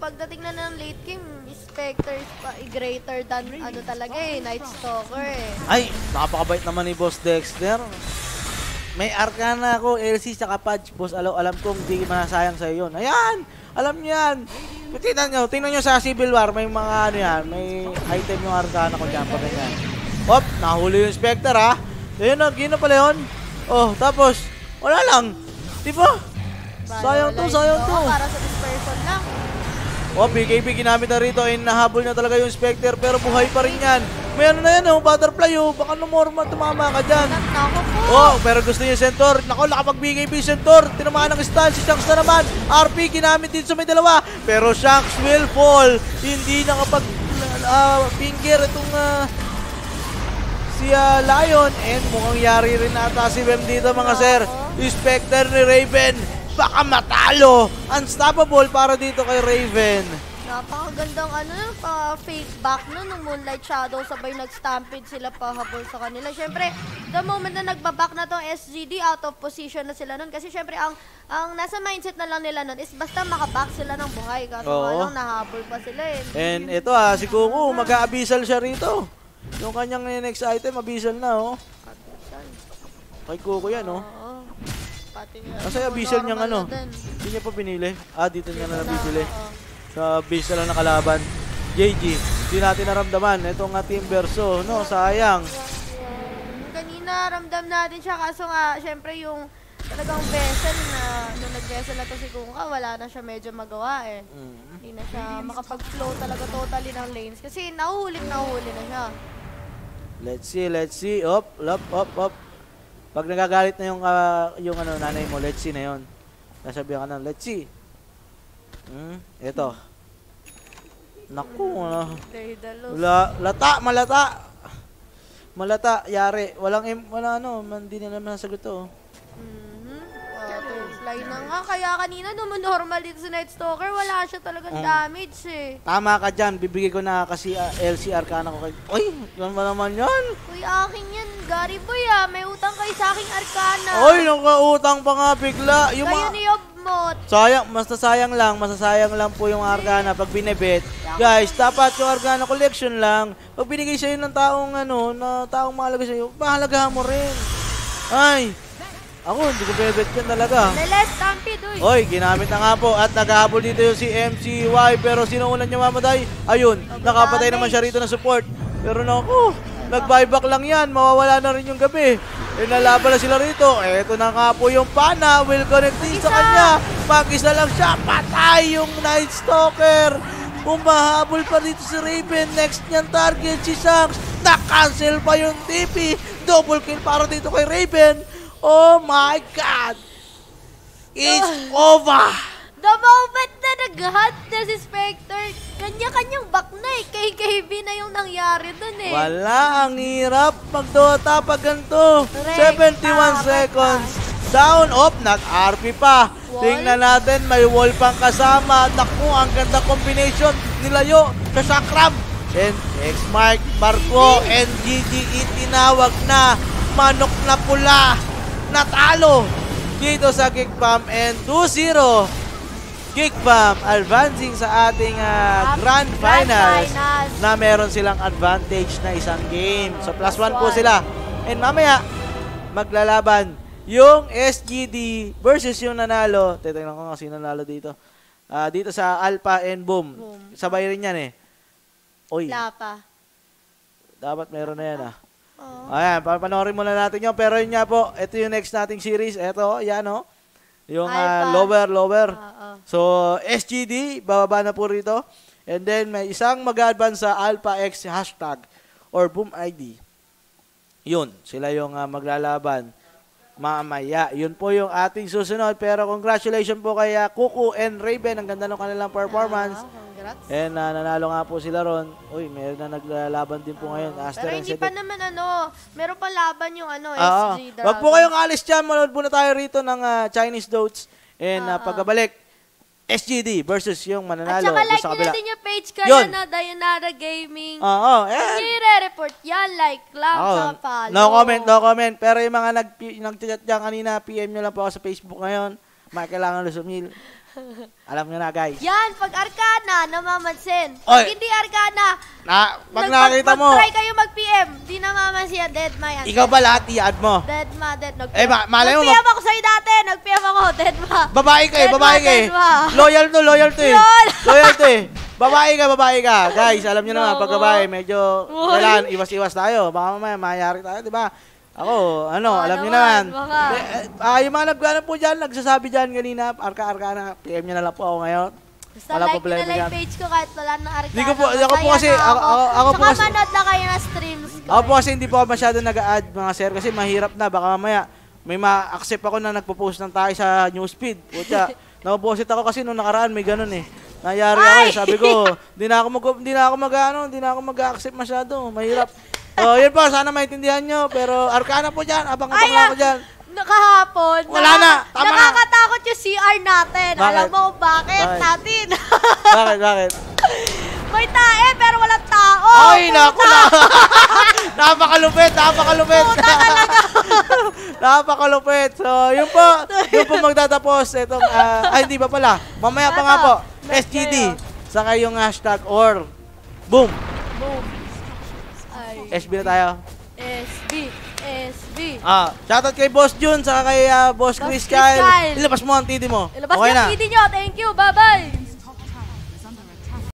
S5: pagdating na ng late game, Spectre is pa, greater than ano talaga eh, Night Stalker eh.
S4: Ay, napakabait naman ni Boss Dexter. May Arcana ako, L C, saka Pudge. Boss, alam, alam kong di masasayang sa'yo yun. Ayan! Alam niyo yan! Tingnan nyo, tingnan nyo sa Civil War, may mga ano yan, may item yung Arcana ko dyan pa ganyan. Hop, nahuli yung Spectre ha. Ayun na, gino pala yun. Oh, tapos, wala lang. Di ba? Sayang to, sayang to.
S5: Para sa dispersion lang.
S4: Oh, B K B ginamit na rito. Eh, nahabol na talaga yung Spectre, pero buhay pa rin yan. May ano na yan, oh, butterfly, oh. Baka numorma, tumama ka dyan.
S5: Nako po.
S4: Oh, pero gusto niya Centaur. Nako, nakapag-B K B Centaur. Tinamaan ng stun. Si Shanks na naman. R P ginamit din sa may dalawa. Pero Shanks will fall. Hindi nakapag uh, finger itong uh, si uh, Lion. And mukhang yari rin ata si Wem dito mga sir. Spectre ni Raven. Baka matalo. Unstoppable para dito kay Raven.
S5: Napakagandang ano, pa fake back no, nung Moonlight Shadow, sabay nag-stampede sila pahabol sa kanila. Syempre, the moment na nagbaback na tong S G D, out of position na sila nun. Kasi syempre, ang ang nasa mindset na lang nila nun is basta makaback sila ng buhay. Kaso nga lang, nahabol pa sila eh.
S4: And ito ah, si Kuku, mag-a-abyssal siya rito. Yung kanyang next item, abyssal na oh.
S5: Abyssal.
S4: Kay Kuku yan oh.
S5: Oo. Pati nga.
S4: Kasi abyssal niyang ano, hindi niya pa pinili. Ah, dito niya na nabibili. Sa base na lang nakalaban. J G, hindi natin naramdaman. Itong uh, Team Verso, no? Sayang.
S5: Kanina ramdam natin siya, kaso nga, syempre yung talagang vessel na, nung nag-vessel na to si Kuka, wala na siya medyo magawa eh. Mm. Hindi na siya makapag-flow talaga totally ng lanes. Kasi nahuhulit nahuhuli na siya.
S4: Let's see, let's see. Up, up, up, up. Pag nagagalit na yung, uh, yung ano, nanay mo, let's see na yun. Nasabihan ka na, let's see. Hmm, ito. Naku, ano. Wala, lata, malata. Malata, yari. Walang, im, wala ano, hindi na naman nasagot to.
S5: Mm-hmm. Uh, fly na nga. Kaya kanina, nung normal dito sa Night Stalker, wala siya talagang mm. damage eh.
S4: Tama ka dyan, bibigay ko na kasi uh, L C Arcana ko kay... Uy, yan ba naman yan?
S5: Uy, akin yan. Gary Boy ah, may utang kayo sa aking Arcana.
S4: Uy, nakautang pa nga bigla. Yung
S5: kayo ni Yob.
S4: Sayang, masasayang lang, masasayang lang po yung Arcana pag binebet. Guys, dapat yung Arcana collection lang. Pag binigay sa'yo ng taong ano, na taong mahalaga sa'yo, mahalagahan mo rin. Ay, ako hindi ko bebet yan talaga.
S5: Leles, stampede, uy.
S4: Oy, ginamit na nga po at naghahabol dito yung si M C Y, pero sino ulan niya mamatay? Ayun, nakapatay naman siya rito ng support. Pero naku, nag-buyback lang yan, mawawala na rin yung gabi. Eh, nalaban na sila rito. Eto na nga po yung Pana. Will connect din sa kanya. Mag-isa lang siya. Patay yung Night Stalker. Umahabol pa dito si Raven. Next niyang target si Shanks. Na-cancel pa yung T P. Double kill para dito kay Raven. Oh my God. It's over.
S5: The moment na nag-hunt na si Spectre, kanya-kanyang back na eh. K K B na yung nangyari dun eh.
S4: Wala, ang hirap mag-Dota pag ganito. seventy-one seconds. Down, up, nag-R P pa. Wall? Tingnan natin, may wall pang kasama. Naku, ang ganda combination. Nilayo sa Sakram. And X-Mark, Barco, and G G E tinawag na. Manok na pula. Natalo dito sa Kickbomb and two zero. Kickbomb advancing sa ating uh, Grand, Grand Finals, Finals na meron silang advantage na isang game. So plus one po sila. And mamaya, maglalaban yung S G D versus yung nanalo. Titignan ko nga sino nanalo dito. Uh, dito sa Alpha and Boom. Boom. Sabay rin yan eh. Oy.
S5: Wala pa.
S4: Dapat meron na yan ah.
S5: Oh.
S4: Ayan, papanoorin muna natin yun. Pero yun nga po, ito yung next nating series. Ito, yan o. Oh. Yung uh, lower, lower. Uh, uh. So, S G D, bababa na po rito. And then, may isang mag-advance sa Alpha X hashtag or Boom I D. Yun, sila yung uh, maglalaban mamaya. Yun po yung ating susunod. Pero congratulations po kay uh, Kuku and Raven. Ang ganda ng kanilang performance. Uh, congrats. And uh, nanalo nga po sila ron. Uy, meron na naglalaban din po uh, ngayon. Aster
S5: pero hindi pa naman ano, meron pa laban yung ano,
S4: uh,
S5: S G. Uh,
S4: wag po kayong alis dyan. Manood muna tayo rito ng uh, Chinese Dotes. And uh, uh, pagkabalik, S G D versus yung mananalo.
S5: At saka like nyo na din yung page kaya na Dayanara Gaming.
S4: Oo. Uh, uh,
S5: yeah. Hindi re-report yan. Like lang, uh, saka follow.
S4: No comment, no comment. Pero yung mga nag-chat dyan kanina, P M nyo lang po ako sa Facebook ngayon. May kailangan lusumil. Alam nyo na, guys.
S5: Yan, pag Arcana, namamansin.
S4: Oy.
S5: Pag hindi Arcana,
S4: Na, pag
S5: nag-
S4: nakakita mo,
S5: mag-try kayo mag-P M. Di namamansin yan, dead ma yan.
S4: ikaw ba lahat i-add mo?
S5: Dead ma, dead. Nag-P M.
S4: Eh, ma- malay mo,
S5: Nag-P M ako sa'yo dati. Nag-P M ako, dead ma.
S4: Babae ka eh,
S5: Dead
S4: babae
S5: ma,
S4: ka eh.
S5: dead ma.
S4: Loyal to, loyal to eh.
S5: Lol.
S4: Loyal to eh. Babae ka, babae ka. Guys, alam nyo naman,
S5: No.
S4: pag babae, medyo
S5: Uy.
S4: kailangan iwas-iwas tayo. Baka mamaya, mayari tayo, di ba? Ako, ano,
S5: Oo
S4: alam nyo
S5: naman,
S4: naman.
S5: baka.
S4: Eh, Ah, yung mga nagkano po dyan, nagsasabi dyan kanina, arka-arka na, P M nyo na lang po ako ngayon.
S5: Basta
S4: Wala
S5: like
S4: problema
S5: nyo na
S4: yan.
S5: yung page ko kahit wala ng Arcana.
S4: Hindi ko po- ako po
S5: Masaya
S4: kasi-
S5: na
S4: ako- ako- ako po
S5: Saka
S4: kasi-
S5: manood lang kayo ng streams ko.
S4: Ako po kasi hindi po ako masyado nag-a-add mga sir kasi mahirap na. Baka mamaya may ma-accept ako na nagpo-post ng tayo sa newsfeed. Puta, napoposit ako kasi nung nakaraan may ganun eh. Nangyari ako eh. Sabi ko, di na ako mag di na ako mag-ano, di na ako mag-accept masyado. Mahirap. So, yun po, sana maintindihan nyo. Pero Arcana po dyan, abang-abang
S5: Ay, ah,
S4: ako dyan.
S5: Nakahapon.
S4: Wala na, tama na.
S5: Nakakatakot yung C R natin.
S4: Bakit?
S5: Alam mo kung bakit
S4: Bakit?
S5: natin?
S4: Bakit, bakit?
S5: May tae pero walang tao.
S4: Ay, naku na. Napakalupit, napakalupit. Napakalupit. So, yun po. Yun po magtatapos. Itong, ah, ay, hindi ba pala? Mamaya pa nga po. S G D. Saka yung hashtag or boom.
S5: Boom. Ay.
S4: S B na tayo.
S5: S B. S B.
S4: Ah, shoutout kay Boss Jun, saka kay ah, Boss
S5: Boss
S4: Chris
S5: Chris
S4: Kyle.
S5: Kyle.
S4: Ilabas mo ang titi mo.
S5: Ilabas
S4: Okay
S5: yung
S4: na.
S5: video nyo. Thank you. Bye-bye.